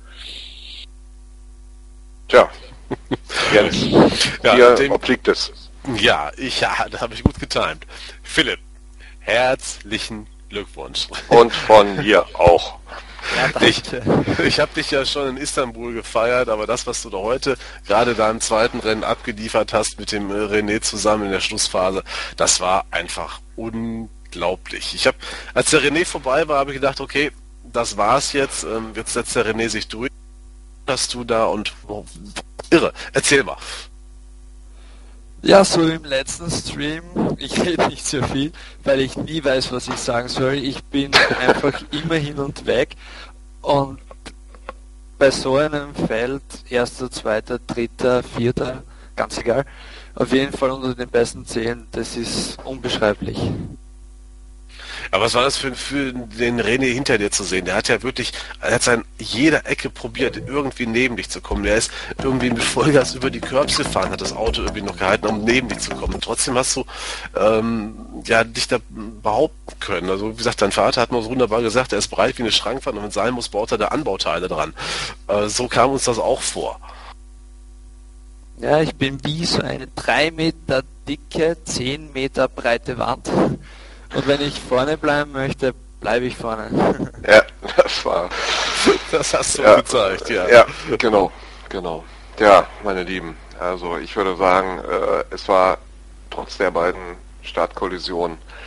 Tja, Jens, dir obliegt es. Ja, das habe ich gut getimt. Philipp, herzlichen Glückwunsch. Und von mir auch. Ja, ich habe dich ja schon in Istanbul gefeiert, aber das, was du da heute gerade da im zweiten Rennen abgeliefert hast mit dem René zusammen in der Schlussphase, das war einfach unglaublich. Als der René vorbei war, habe ich gedacht, okay, das war's jetzt setzt der René sich durch. Hast du da und irre, erzähl mal. Ja, so im letzten Stream, ich rede nicht so viel, weil ich nie weiß, was ich sagen soll. Ich bin einfach immer hin und weg und bei so einem Feld, 1., 2., 3., 4., ganz egal, auf jeden Fall unter den besten 10, das ist unbeschreiblich. Aber was war das für den René hinter dir zu sehen? Der hat ja wirklich, er hat an jeder Ecke probiert, irgendwie neben dich zu kommen. Der ist irgendwie mit Vollgas über die Curbs gefahren, hat das Auto irgendwie noch gehalten, um neben dich zu kommen. Und trotzdem hast du dich da behaupten können. Also wie gesagt, dein Vater hat mir so wunderbar gesagt, er ist breit wie eine Schrankwand und wenn es sein muss, baut er da Anbauteile dran. So kam uns das auch vor. Ja, ich bin wie so eine 3 Meter dicke, 10 Meter breite Wand. Und wenn ich vorne bleiben möchte, bleibe ich vorne. Ja, das hast du gezeigt, ja. Ja, genau. Ja, meine Lieben, also ich würde sagen, es war trotz der beiden Startkollisionen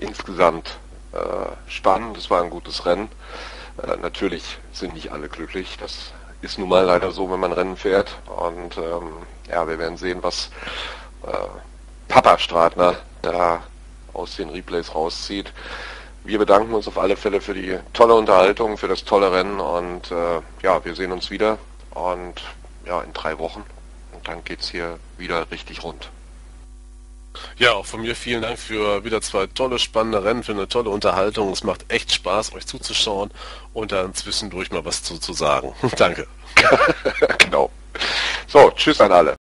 insgesamt spannend, es war ein gutes Rennen. Natürlich sind nicht alle glücklich, das ist nun mal leider so, wenn man Rennen fährt. Und ja, wir werden sehen, was Papa Stratner da aus den Replays rauszieht. Wir bedanken uns auf alle Fälle für die tolle Unterhaltung, für das tolle Rennen und ja, wir sehen uns wieder und ja, in 3 Wochen und dann geht's hier wieder richtig rund. Ja, auch von mir vielen Dank für wieder 2 tolle, spannende Rennen, für eine tolle Unterhaltung. Es macht echt Spaß, euch zuzuschauen und dann zwischendurch mal was zu sagen. Danke. Genau. So, tschüss an alle.